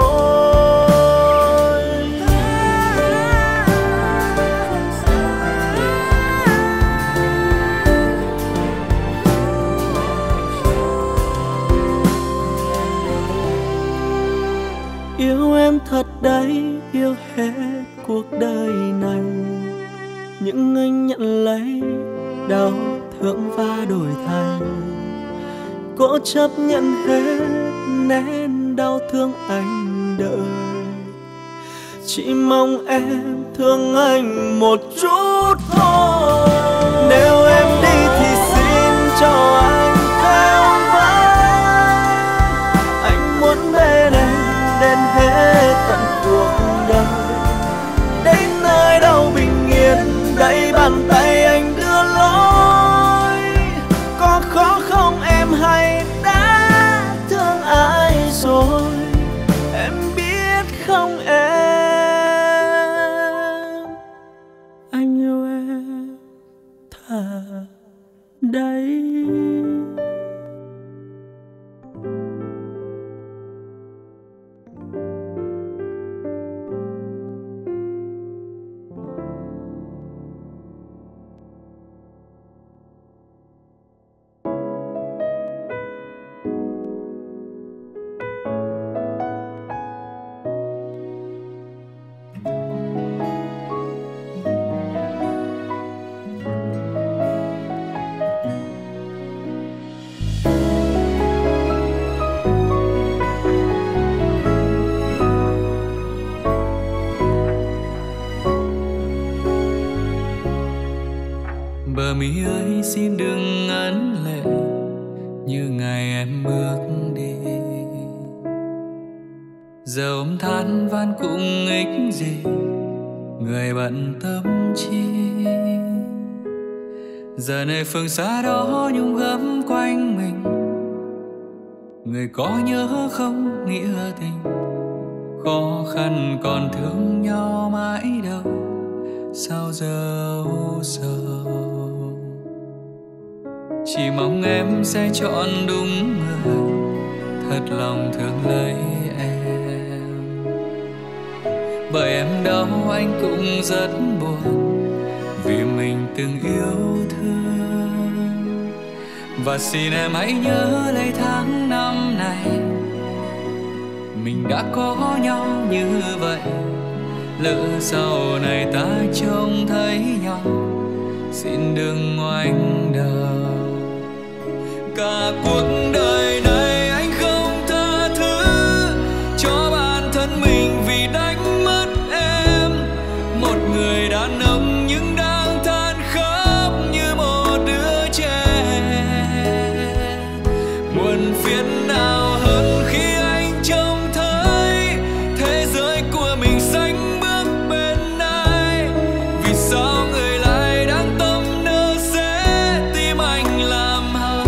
rồi? Yêu em thật đấy, yêu hết cuộc đời này, nhưng anh nhận lấy đau thương và đổi thay, cố chấp nhận hết nén đau thương anh đợi. Chỉ mong em thương anh một chút thôi, nếu em đi thì xin cho anh theo vai. Anh muốn bên em đến hết tận cuộc đời, đến nơi đâu bình yên đẩy bàn tay anh đưa lối. Có khó không em hay đã thương ai rồi? Em biết không em, anh yêu em thật đấy. Bờ mi ơi xin đừng ấn lệ như ngày em bước đi. Giờ ôm than van cũng ích gì, người bận tâm chi. Giờ này phương xa đó nhung gấm quanh mình, người có nhớ không nghĩa tình. Khó khăn còn thương nhau mãi đâu, sao giờ u sầu. Chỉ mong em sẽ chọn đúng người, thật lòng thương lấy em. Bởi em đau anh cũng rất buồn, vì mình từng yêu thương. Và xin em hãy nhớ lấy tháng năm này, mình đã có nhau như vậy. Lỡ sau này ta trông thấy nhau, xin đừng ngoảnh đầu. Cả cuộc đời này anh không tha thứ cho bản thân mình vì đánh mất em. Một người đàn ông nhưng đang than khóc như một đứa trẻ. Buồn phiền nào hơn khi anh trông thấy thế giới của mình sánh bước bên ai. Vì sao người lại đang tâm nỡ sẽ tim anh làm hại.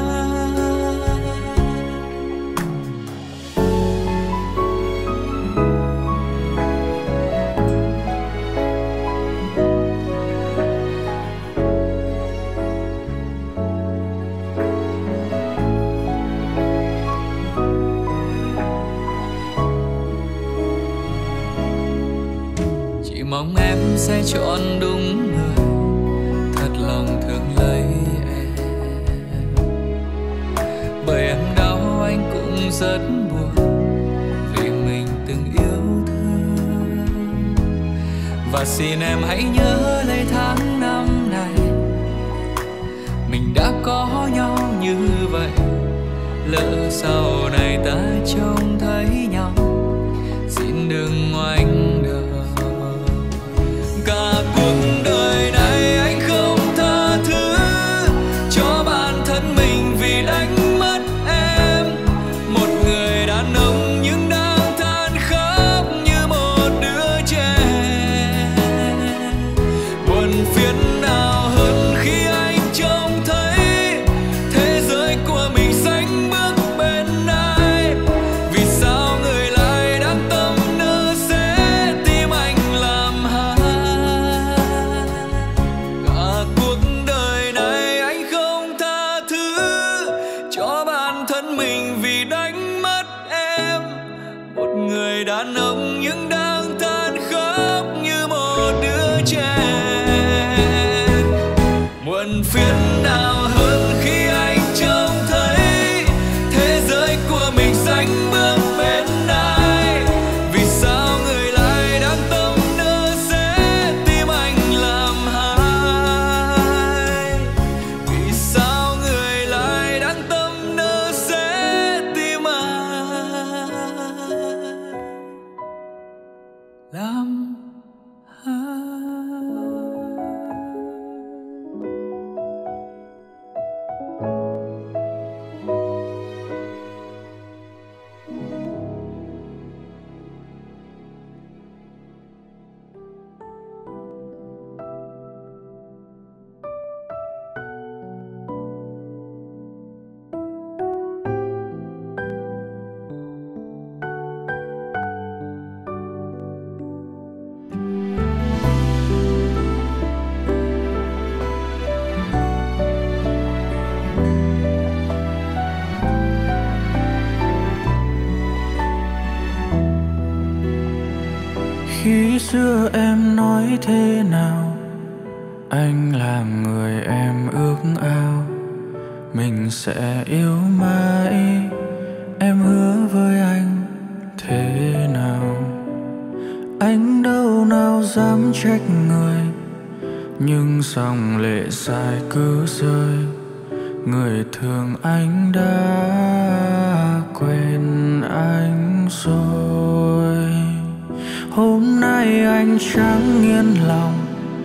Chỉ mong em sẽ chọn đúng người, thật lòng thương lấy em. Bởi em đau anh cũng rất buồn, vì mình từng yêu thương. Và xin em hãy nhớ lấy tháng năm này, mình đã có nhau như vậy. Lỡ sau này ta trông thấy nhau, xin đừng ngoảnh đầu. Cả cuộc đời này anh không tha thứ cho bản thân mình vì đánh mất em. Một người đàn ông nhưng đang than khóc như một đứa trẻ. Buồn phiền nào hơn khi anh trông thấy thế giới của mình sánh bước bên ai. Vì sao người lại đang tâm nỡ sẽ tim anh làm hại. Cả cuộc đời này anh không tha thứ cho bản thân mình vì đánh mất em. Một người đàn ông nhưng đang than khóc như một đứa trẻ. Muộn phiền nào hơn khi anh trông thấy thế giới của mình sánh bước bên ai. Vì sao người lại đang tâm nỡ sẽ tim anh làm hại. Vì sao người lại đang tâm nỡ sẽ tim anh làm hại. Khi xưa em nói thế nào, anh là người em ước ao. Mình sẽ yêu mãi, em hứa với anh thế nào. Anh đâu nào dám trách người, nhưng dòng lệ dài cứ rơi. Người thương anh đã quên anh rồi. Hôm nay anh chẳng yên lòng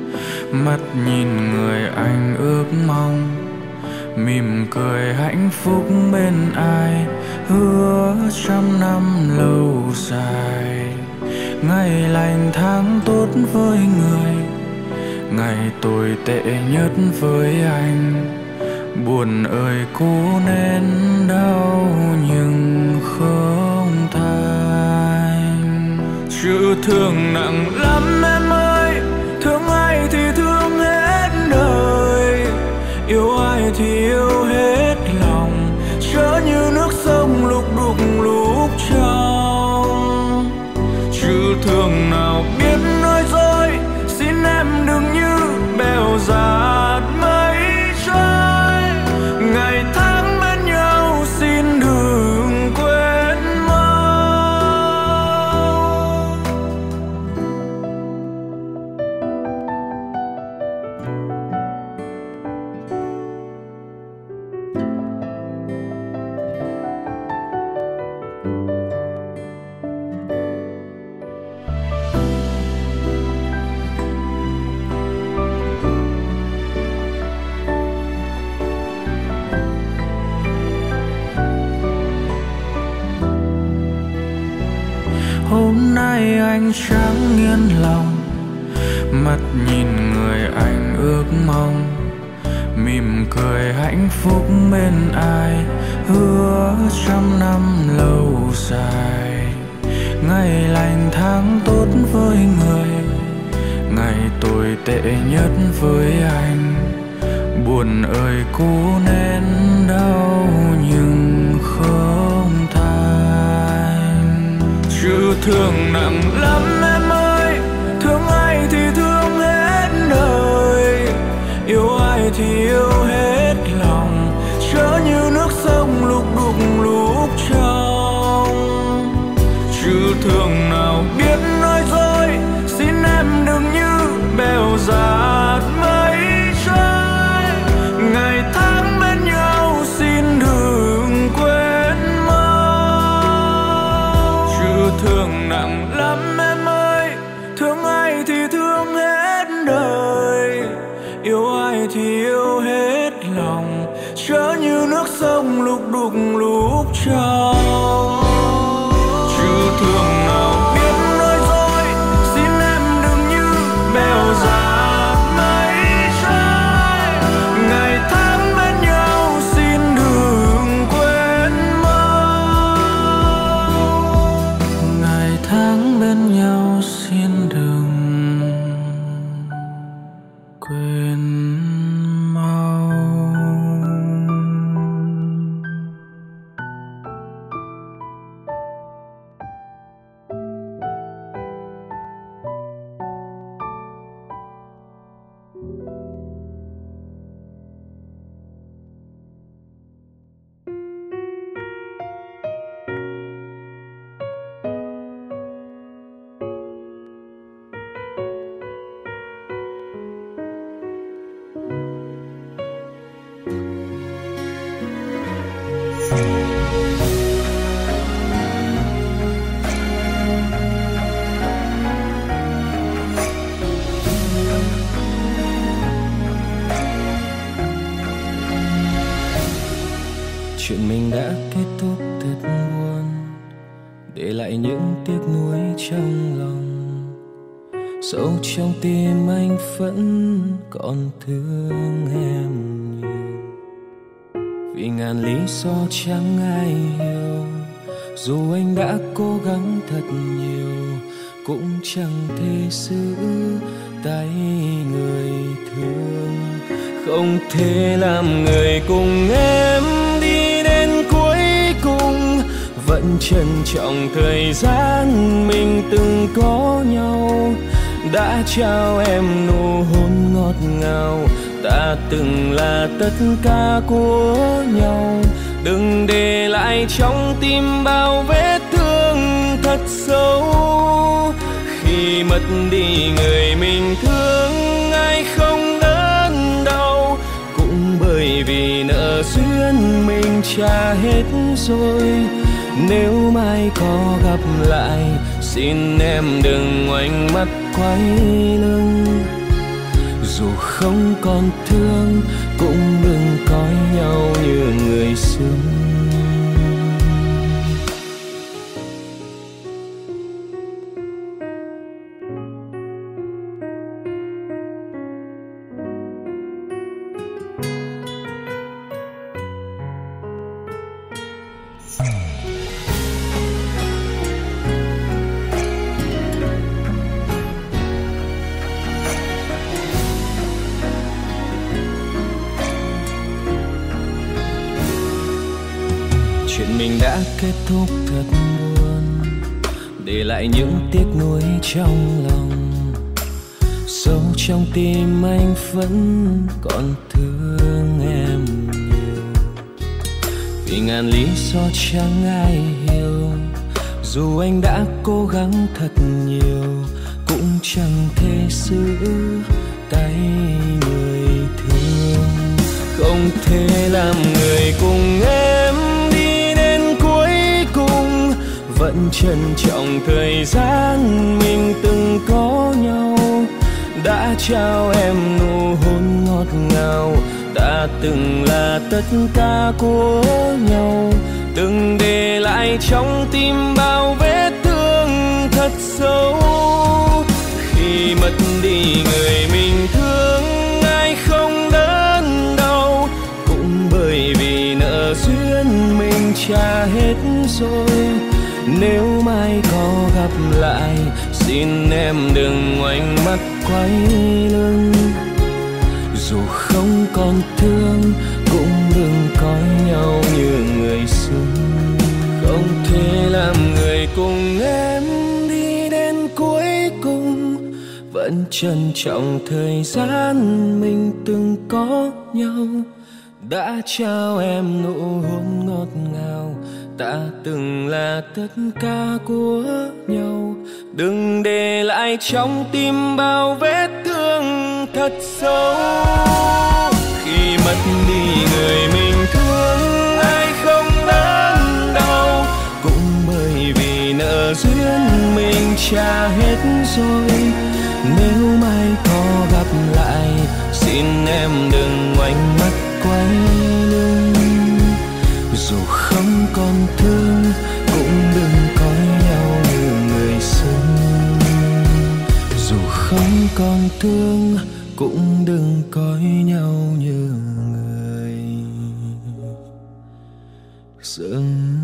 mắt nhìn người anh ước mong, mỉm cười hạnh phúc bên ai, hứa trăm năm lâu dài. Ngày lành tháng tốt với người, ngày tồi tệ nhất với anh. Buồn ơi cố nén đau nhưng không thành. Chữ thương nặng lắm em ơi, thương ai thì thương hết đời, yêu ai thì yêu hết lòng, chớ như nước sông lúc đục lúc trong. Chữ thương nào biết nói dối, xin em đừng như bèo dạt mây trôi. Ngày tháng bên nhau xin đừng quên mau. Hôm nay anh chẳng yên lòng, mắt nhìn người anh ước mong, mỉm cười hạnh phúc bên ai, hứa trăm năm lâu dài. Ngày lành tháng tốt với người, ngày tồi tệ nhất với anh. Buồn ơi cố nén đau nhưng không thành. Chữ thương nặng lắm em ơi, thương ai thì thương hết đời, yêu ai thì yêu hết lòng, chớ như nước sông lúc đục lúc trong. Chữ thương nào biết nói dối, xin em đừng như bèo dạt mây trôi. Ngày tháng bên nhau xin đừng quên mau. Chữ thương nặng lắm em ơi, thương ai thì thương hết đời, yêu ai thì yêu hết lòng, chớ như nước sông lúc đục lúc trong. Chữ thương nào biết nói dối, xin em đừng như bèo dạt mây trôi. Ngày tháng bên nhau xin đừng quên mau. Ngày tháng bên nhau xin đừng quên mau. Chuyện mình đã kết thúc thật buồn, để lại những tiếc nuối trong lòng. Sâu trong tim anh vẫn còn thương em nhiều, vì ngàn lý do chẳng ai hiểu. Dù anh đã cố gắng thật nhiều, cũng chẳng thể giữ tay người thương. Không thể làm người cùng em đi đến cuối cùng, vẫn trân trọng thời gian mình từng có nhau. Đã trao em nụ hôn ngọt ngào, ta từng là tất cả của nhau. Đừng để lại trong tim bao vết thương thật sâu. Khi mất đi người mình thương, ai không đớn đau, cũng bởi vì nợ duyên mình trả hết rồi. Nếu mai có gặp lại, xin em đừng ngoảnh mắt quay lưng. Dù không còn thương cũng đừng coi nhau như người xưa. Chuyện mình đã kết thúc thật buồn, để lại những tiếc nuối trong lòng. Sâu trong tim anh vẫn còn thương em nhiều, vì ngàn lý do chẳng ai hiểu. Dù anh đã cố gắng thật nhiều, cũng chẳng thể giữ tay người thương. Không thể làm người cùng em vẫn trân trọng thời gian mình từng có nhau. Đã trao em nụ hôn ngọt ngào, đã từng là tất cả của nhau. Đừng để lại trong tim bao vết thương thật sâu. Khi mất đi người mình thương, ai không đớn đau, cũng bởi vì nợ duyên mình trả hết rồi. Nếu mai có gặp lại, xin em đừng ngoảnh mắt quay lưng. Dù không còn thương, cũng đừng coi nhau như người xưa. Không thể làm người cùng em đi đến cuối cùng, vẫn trân trọng thời gian mình từng có nhau. Đã trao em nụ hôn ngọt ngào, ta từng là tất cả của nhau. Đừng để lại trong tim bao vết thương thật sâu. Khi mất đi người mình thương, ai không đớn đau, cũng bởi vì nợ duyên mình trả hết rồi. Nếu mai có gặp lại, xin em đừng ngoảnh mắt quay lưng. Dù không còn thương, cũng đừng coi nhau như người xưa. Dù không còn thương, cũng đừng coi nhau như người xưa.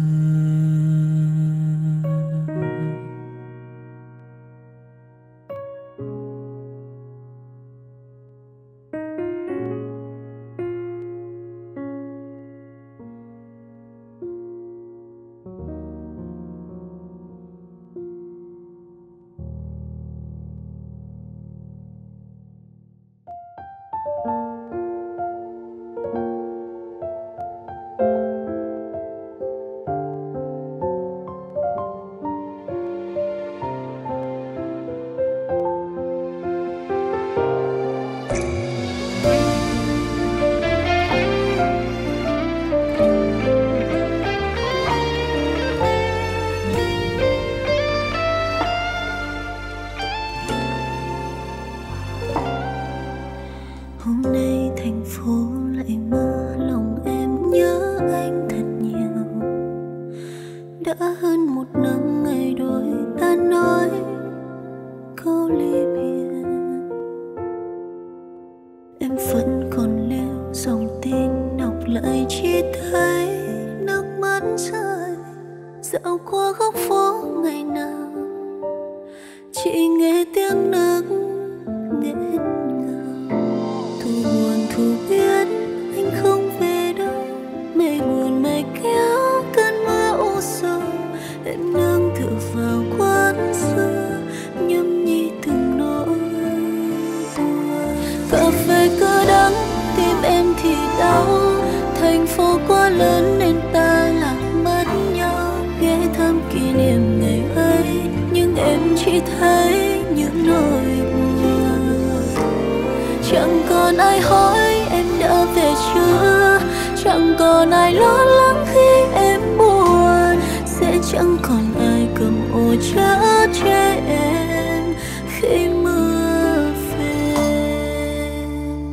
Chẳng còn ai hỏi em đã về chưa, chẳng còn ai lo lắng khi em buồn, sẽ chẳng còn ai cầm ô chở che em khi mưa về.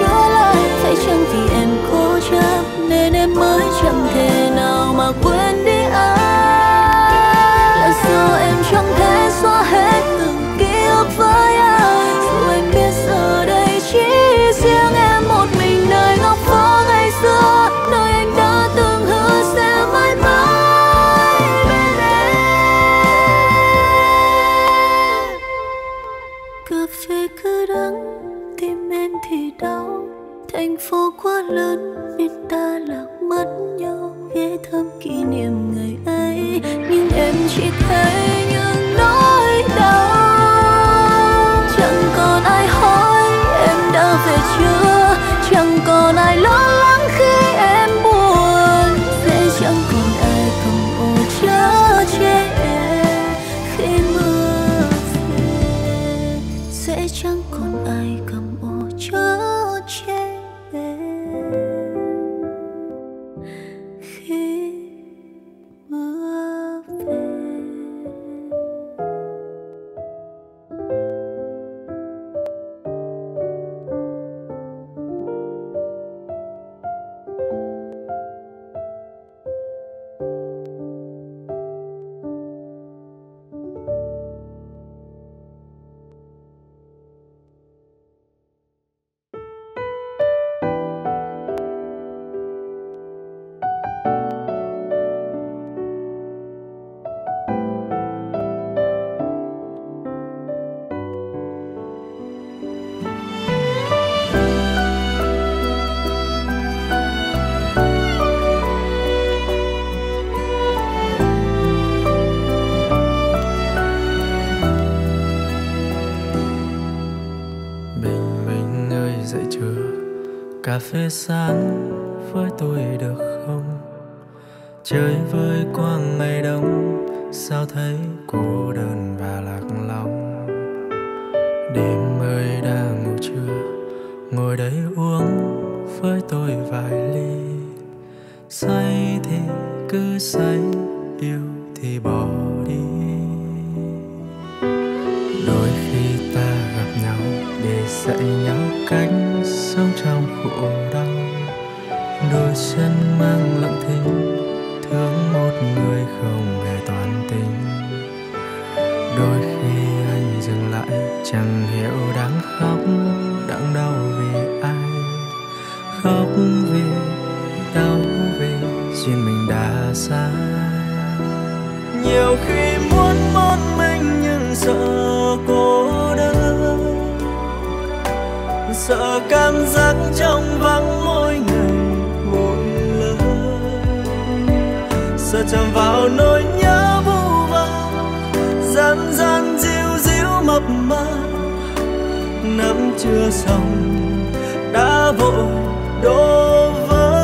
trở lại. Phải chăng vì em cố chấp nên em mới chẳng thể nào mà quên đi anh? Là do em chẳng thể xóa hết từng ký ức với anh. Dù em biết giờ đây chỉ riêng em một mình nơi ngóc phố ngày xưa, nơi anh đã từng hứa sẽ mãi mãi bên em. Cà phê cứ đắng, tim em thì đau. Thành phố quá lớn nên ta lạc mất nhau. Ghé thăm kỷ niệm ngày ấy, nhưng em chỉ thấy những nỗi đau. Chẳng còn ai hỏi em đã về chưa, chẳng còn ai lo lắng khi em buồn. Sẽ chẳng còn ai cầm ô chở che em khi mưa về. Sẽ chẳng còn ai cầm ô chở che khi mưa về. Cà phê sáng với tôi được không? Chơi với quang ngày đông, sao thấy cô đơn và lạc lòng. Đêm ơi đang ngủ trưa, ngồi đây uống với tôi vài ly. Say thì cứ say, yêu thì bỏ đi. Đôi khi ta gặp nhau để dạy nhau cách sống trong khổ đau. Đôi chân mang lặng thinh, thương một người không hề toàn tình. Đôi khi anh dừng lại, chẳng hiểu đáng khóc, đáng đau vì ai. Khóc vì đau vì duyên mình đã xa. Nhiều khi muốn một mình nhưng sợ cô đơn, sợ cảm giác trong vắng mỗi ngày một lần. Sợ chạm vào nỗi nhớ vu vơ, gian gian díu díu mập mờ. Nắm chưa xong đã vội đổ vỡ.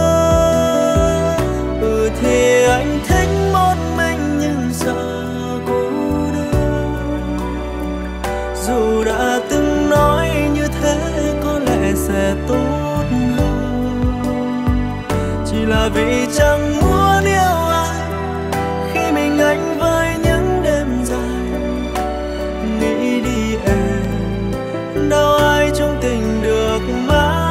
Ừ thì anh thích một mình nhưng sợ cô đơn. Dù đã từng nói như thế có lẽ sẽ tốt hơn, chỉ là vì chẳng muốn yêu ai khi mình anh với những đêm dài. Nghĩ đi em, đâu ai trong tình được mãi.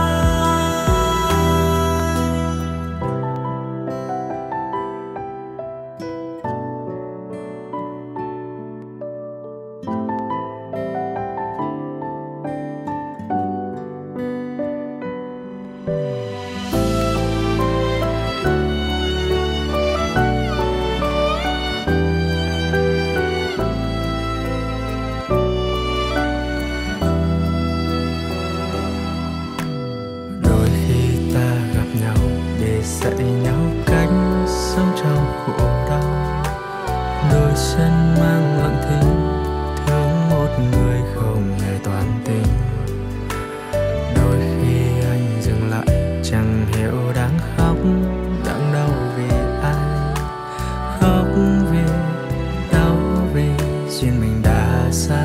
Dạy nhau cách sống trong khổ đau. Đôi chân mang lặng thinh, thương một người không hề toàn tình. Đôi khi anh dừng lại, chẳng hiểu đáng khóc, đáng đau vì ai. Khóc vì đau vì duyên mình đã xa.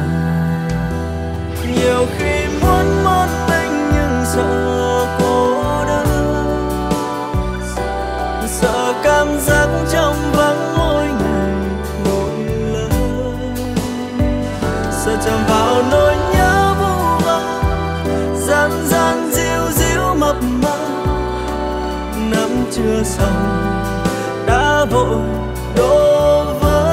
Nhiều khi muốn một mình nhưng sợ cô đơn. Sợ cảm giác trong vắng mỗi ngày một lần. xong đã vội đổ vỡ.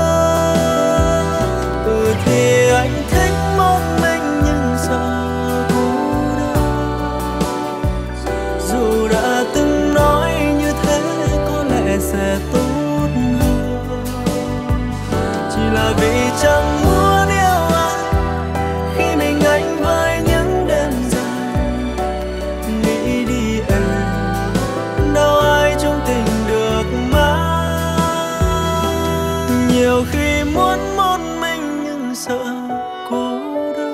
Ừ thì anh thích một mình nhưng sợ cô đơn. Dù đã từng nói như thế có lẽ sẽ tốt hơn, chỉ là vì chẳng muốn yêu ai khi mình anh với những đêm dài. Nghĩ đi em, đâu ai chung tình được mãi. Nhiều khi muốn một mình nhưng sợ cô đơn,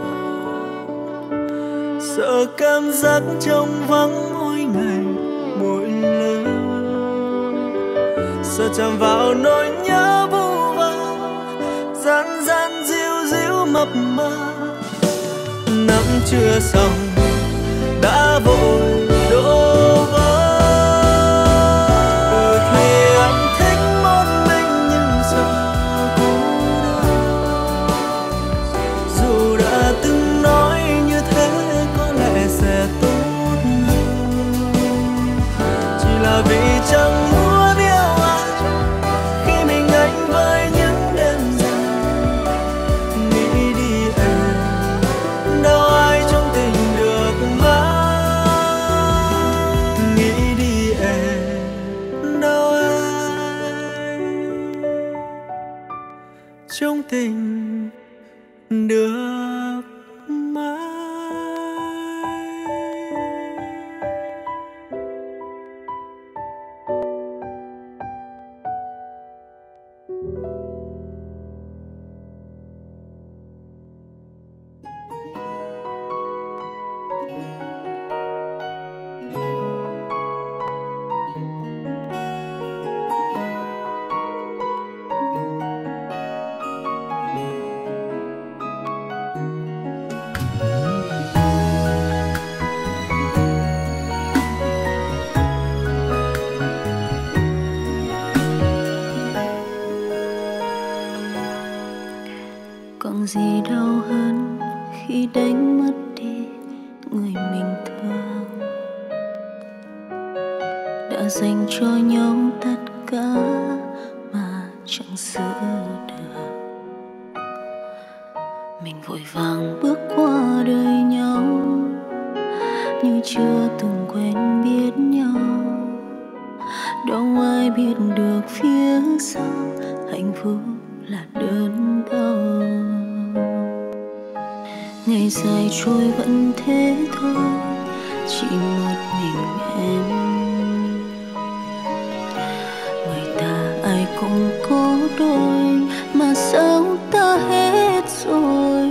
sợ cảm giác trống vắng mỗi ngày mỗi lần, sợ chạm vào nỗi nhớ vu vơ gian gian díu díu mập mờ. Nắng chưa xong đã vội đổ vỡ. Ừ thì anh thích một mình nhưng sợ cô đơn. Dù đã từng nói như thế có lẽ sẽ tốt hơn, chỉ là vì chẳng muốn yêu ai khi mình anh với những đêm dài. Nghĩ đi em, đâu ai chung tình được mãi. Nghĩ đi em, đâu ai chung tình được mãi. Còn gì đau hơn khi đánh mất đi người mình thương, đã dành cho nhau tất cả mà chẳng giữ được. Mình vội vàng bước qua đời nhau như chưa từng quen biết nhau. Đâu ai biết được phía sau hạnh phúc là đớn đau. Ngày dài trôi vẫn thế thôi, chỉ một mình em. Người ta ai cũng có đôi mà sao ta hết rồi.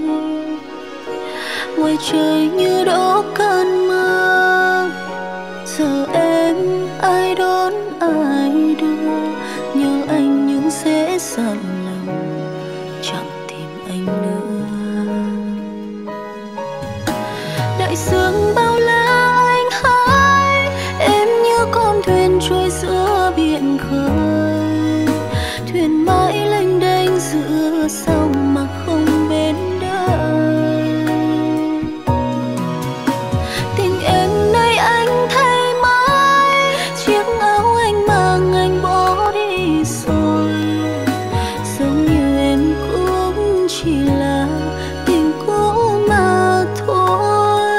Ngoài trời như đổ cơn mưa, giờ em ai đón ai đưa. Nhớ anh nhưng sẽ dặn lòng chẳng tìm anh nữa. Đại dương bao la anh hãi, em như con thuyền trôi giữa biển khơi. Thuyền mãi lênh đênh giữa sông mà không bên đời. Tình em nay anh thay mãi, chiếc áo anh mang anh bỏ đi rồi. Giống như em cũng chỉ là tình cũ mà thôi.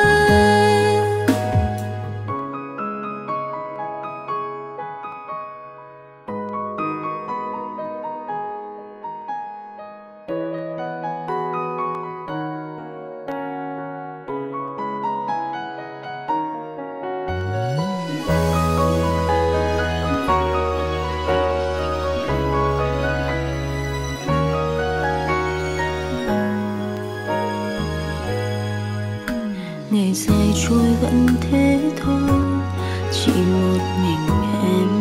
Ngày dài trôi vẫn thế thôi, chỉ một mình em.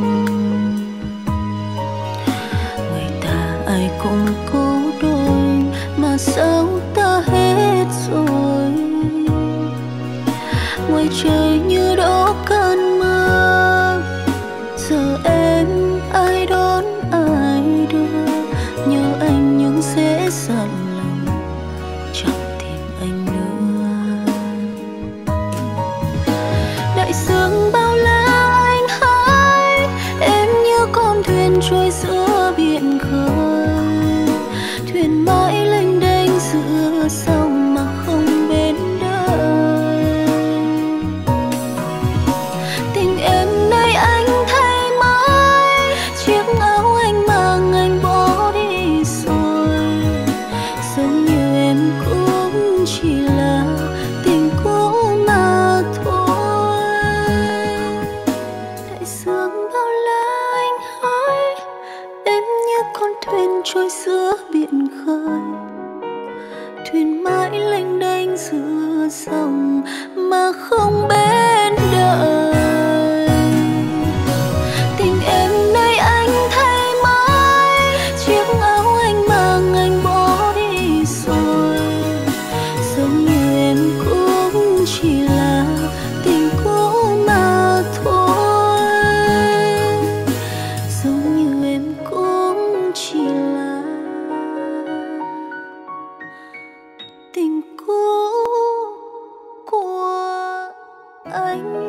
Người ta ai cũng có đôi mà sao ta hết rồi. Ngoài trời như đổ cơn mưa, giờ em ai đón ai đưa. Nhớ anh nhưng sẽ dặn lòng chẳng tìm anh nữa. Đại dương bao la anh hãi, trôi giữa biển khơi, thuyền mãi lênh đênh giữa dòng mà không bên đời. Tình em nay anh thay mãi, chiếc áo anh mang anh bỏ đi rồi, giống như em cũng chỉ là tình cũ mà thôi, giống như em cũng chỉ là tình cũ của anh.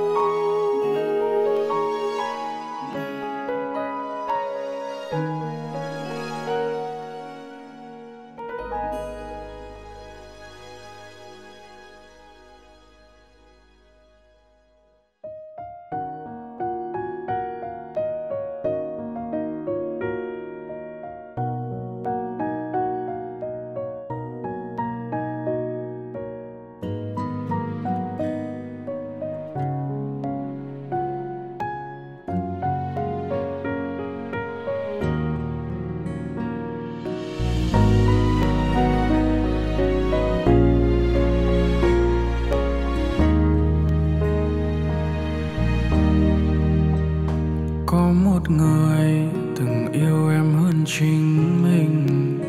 Có một người từng yêu em hơn chính mình,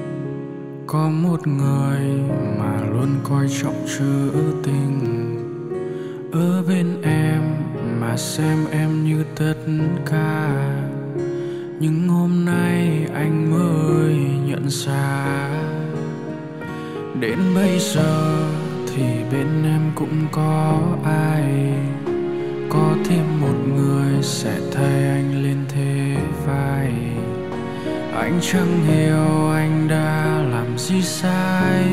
có một người mà luôn coi trọng trữ tình, ở bên em mà xem em như tất cả. Nhưng hôm nay anh mới nhận ra, đến bây giờ thì bên em cũng có ai, có thêm một người sẽ thay anh lên thế vai. Anh chẳng hiểu anh đã làm gì sai,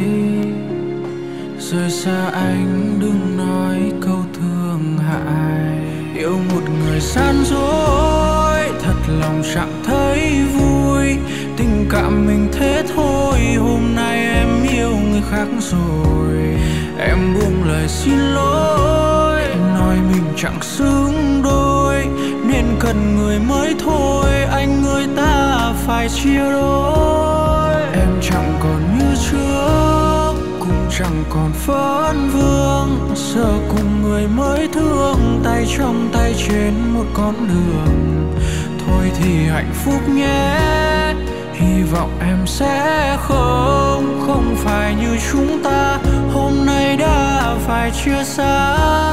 rời xa anh đừng nói câu thương hại. Yêu một người gian dối, thật lòng chẳng thấy vui, tình cảm mình thế thôi. Hôm nay em yêu người khác rồi, em buông lời xin lỗi, nói mình chẳng xứng đôi, nên cần người mới thôi. Anh người ta phải chia đôi, em chẳng còn như trước, cũng chẳng còn vấn vương, giờ cùng người mới thương, tay trong tay trên một con đường. Thôi thì hạnh phúc nhé, hy vọng em sẽ không không phải như chúng ta hôm nay đã phải chia xa.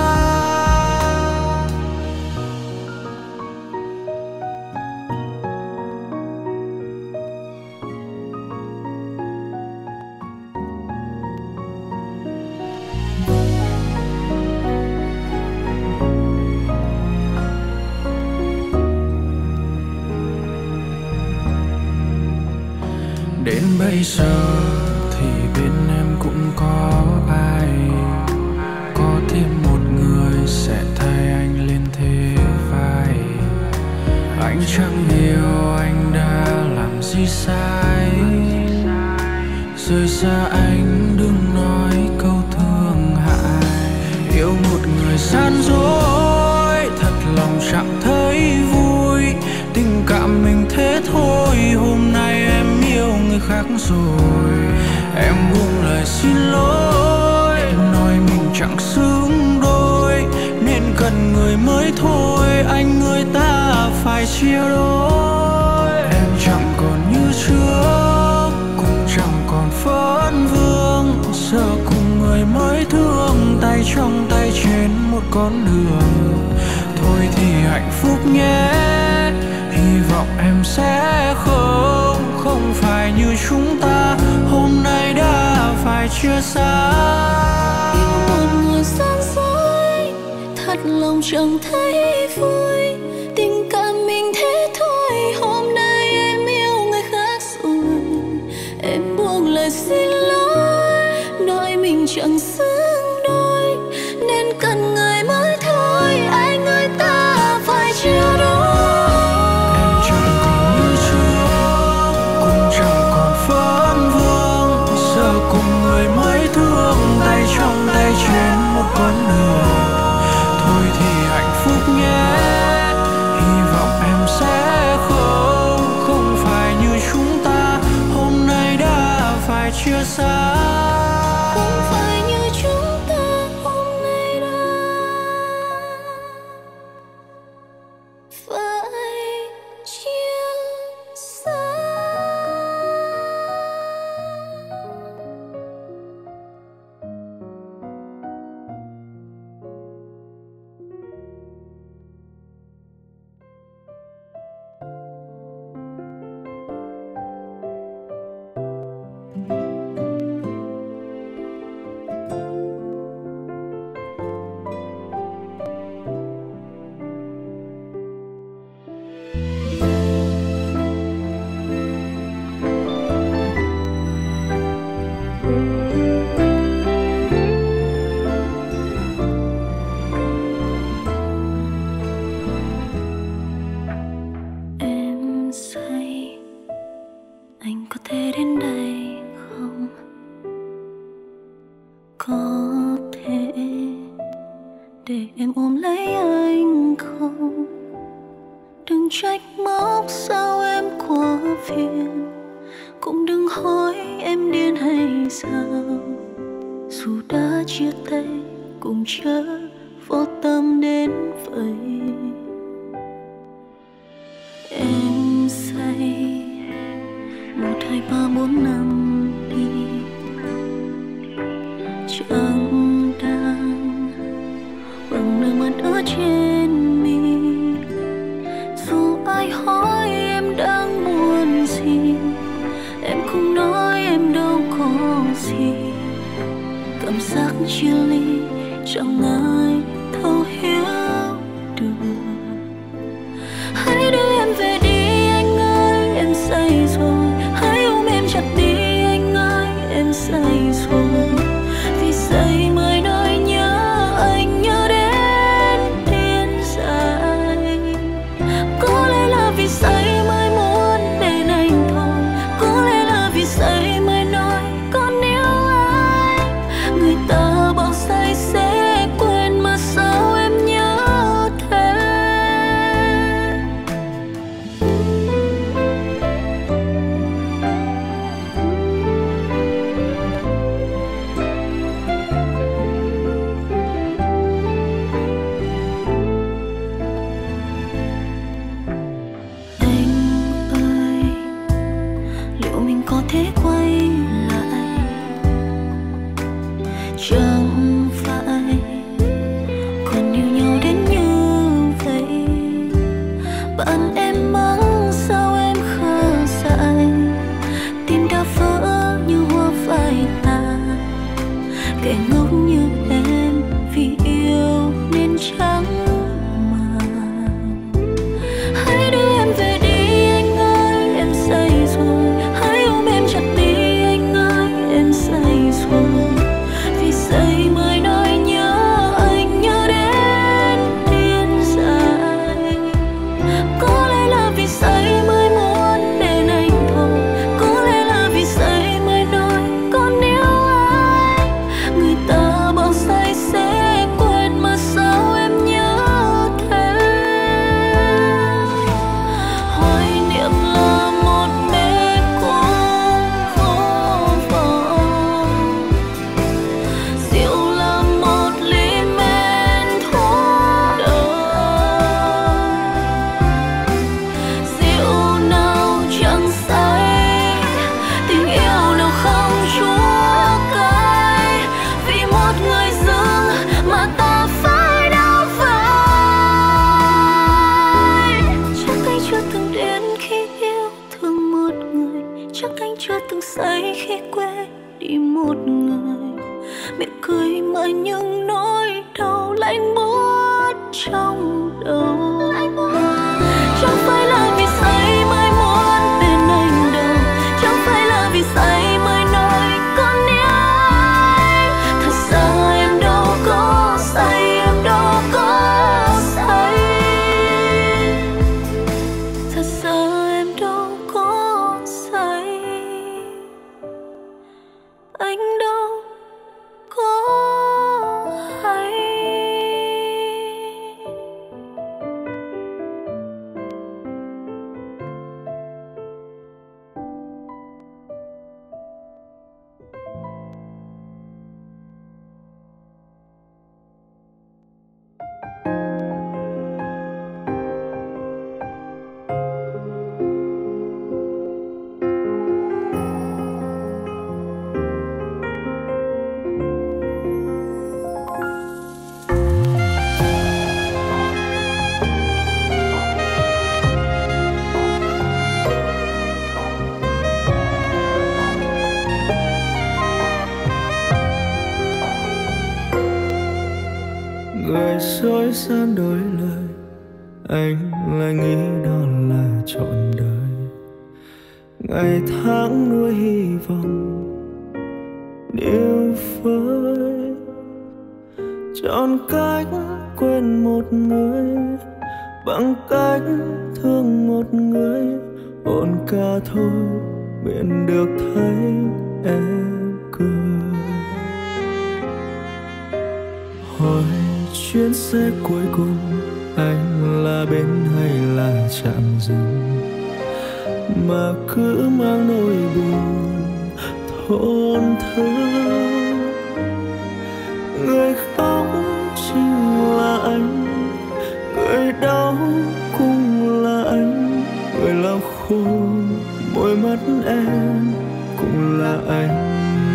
Đến bây giờ thì bên em cũng có ai, có thêm một người sẽ thay anh lên thế vai. Anh chẳng hiểu anh đã làm gì sai, rời xa anh đừng nói câu thương hại. Yêu một người gian dối, thật lòng chẳng thấy vui, tình cảm mình thế thôi. Hôm nay em yêu người khác rồi, em buông lời xin lỗi, nói mình chẳng xứng đôi, nên cần người mới thôi. Anh người ta phải chia đôi, em chẳng còn như trước, cũng chẳng còn vấn vương, giờ cùng người mới thương, tay trong tay trên một con đường. Thôi thì hạnh phúc nhé, hy vọng em sẽ không không phải như chúng ta hôm nay đã phải chia xa. Yêu một người gian dối, thật lòng chẳng thấy vui, tình cảm mình thế thôi. Hôm nay em yêu người khác rồi, em buông lời xin lỗi, nói mình chẳng xứng đôi, nên cần người mới thôi. Anh người ta phải chia đôi. Trong tay trên một con đường, thôi thì hạnh phúc nhé, hy vọng em sẽ không không phải như chúng ta chưa xa. Không phải như chúng ta hôm nay đã phải chia xa. Em say, anh có thể đến đây không? Có thể để em ôm lấy anh không? Đừng trách móc sao em quá phiền, cũng đừng hỏi em điên hay sao. Dù đã chia tay cũng chớ vô tâm đến vậy. Em say một hai ba bốn năm đi, chẳng đang bằng nước mắt ở trên mi. Dù ai hỏi em đang buồn gì, em không nói em đâu có gì. Cảm giác chia ly chẳng ai thấu hiểu được. Hãy đưa em về đi anh ơi, em say rồi. Hãy ôm em chặt đi anh ơi, em say rồi. Vì say mới nói nhớ anh, nhớ đến điên dại. Có lẽ là vì say mới muốn bên anh thôi. Có lẽ là vì say mới nói còn yêu anh. Người ta bảo say sẽ quên mà sao em nhớ thế. Anh ơi, liệu mình có thể quay lại? Chẳng phải còn yêu nhau đến như vậy. Bạn em mắng sao em khờ dại, tim đã vỡ như hoa phai tàn. Kẻ ngốc như em vì yêu nên chẳng màng. Hãy đưa em về đi anh ơi, em say rồi. Hãy ôm em chặt đi anh ơi, em say rồi. Vì say mới nói nhớ anh, nhớ đến điên dại. Có lẽ là vì say mới muốn bên anh thôi. Có lẽ là vì say mới nói còn yêu anh. Người ta bảo say sẽ quên mà sao em nhớ thế. Hoài niệm là một mê cung vô vọng, rượu là một ly men thuốc đời. Rượu nào chẳng say, tình yêu nào không chúa cay. Vì một người dưng mà ta phải đau vai. Chắc anh chưa từng đến khi yêu thương một người. Chắc anh chưa từng say khi quên đi một người. Miệng cười mà những nỗi đau lạnh buốt trong đầu. Chẳng phải là vì say mới muốn bên anh đâu. Chẳng phải là vì say mới nói con yêu anh. Thật ra em đâu có say, em đâu có say. Thật ra em đâu có say, anh đâu có hay. người dối gian đổi lời, anh lại nghĩ đó là trọn đời. Ngày tháng nuôi hy vọng điêu phơi, chọn cách quên một người bằng cách thương một người. Ổn cả thôi miễn được thấy em cười. Hỏi chuyến xe cuối cùng anh là bến hay là trạm dừng, mà cứ mang nỗi buồn thốn thức. Người khóc chính là anh, người đau cũng là anh, người lau khô môi mắt em cũng là anh.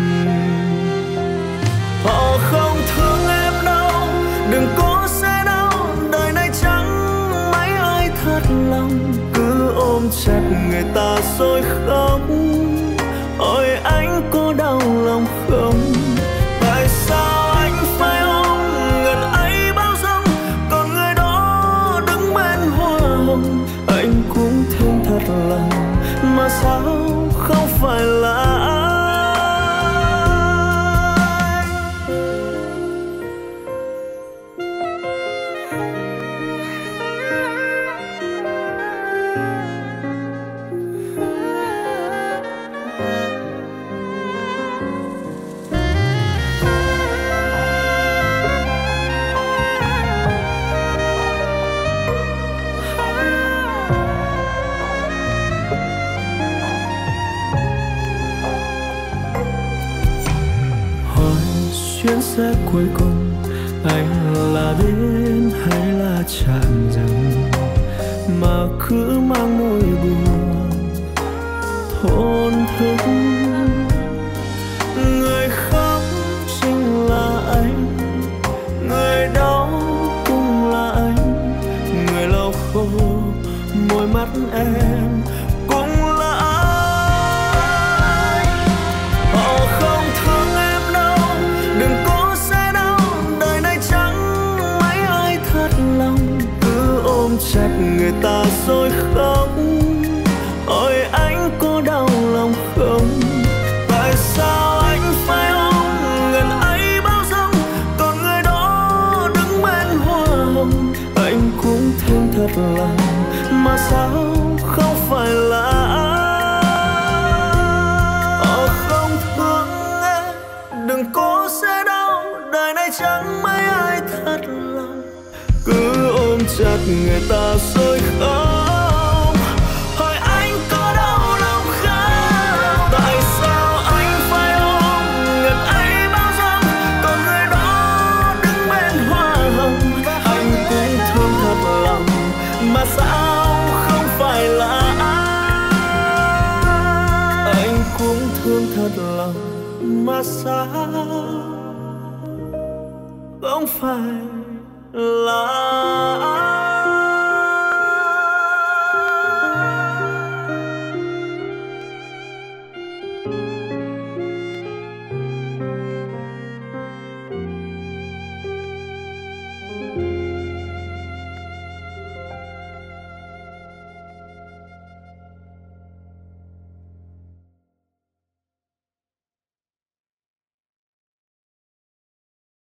Họ không thương em đâu, đừng có xe đâu, đời này chẳng mấy ai thật lòng. Cứ ôm chặt người ta rồi khóc, hỏi anh có đau lòng không? Tại sao anh phải ôm ngần ấy bao dung, còn người đó đứng bên hoa hồng. Anh cũng thương thật lòng, mà sao không phải là anh? Chuyến xe cuối cùng anh là bến hay là trạm dừng, mà cứ mang nỗi buồn thốn thức. Người khóc chính là anh, người đau cũng là anh, người lau khô môi mắt em cũng là anh. Họ không thương em đâu, đừng có xe đâu, đời này chẳng mấy ai thật lòng. Cứ ôm chặt người ta rồi khóc, hỏi anh có đau lòng không? Tại sao anh phải ôm ngần ấy bao dung, còn người đó đứng bên hoa hồng. Anh cũng thương thật lòng, mà sao không phải là anh? Họ không thương em, đừng có xe đâu, đời này chẳng mấy ai thật lòng. Cứ ôm chặt người ta rồi khóc, hỏi anh có đau lòng không? Tại sao anh phải ôm ngần ấy bao dung, còn người đó đứng bên hoa hồng. Anh cũng thương thật lòng, mà sao không phải là anh? Anh cũng thương thật lòng, mà sao không phải là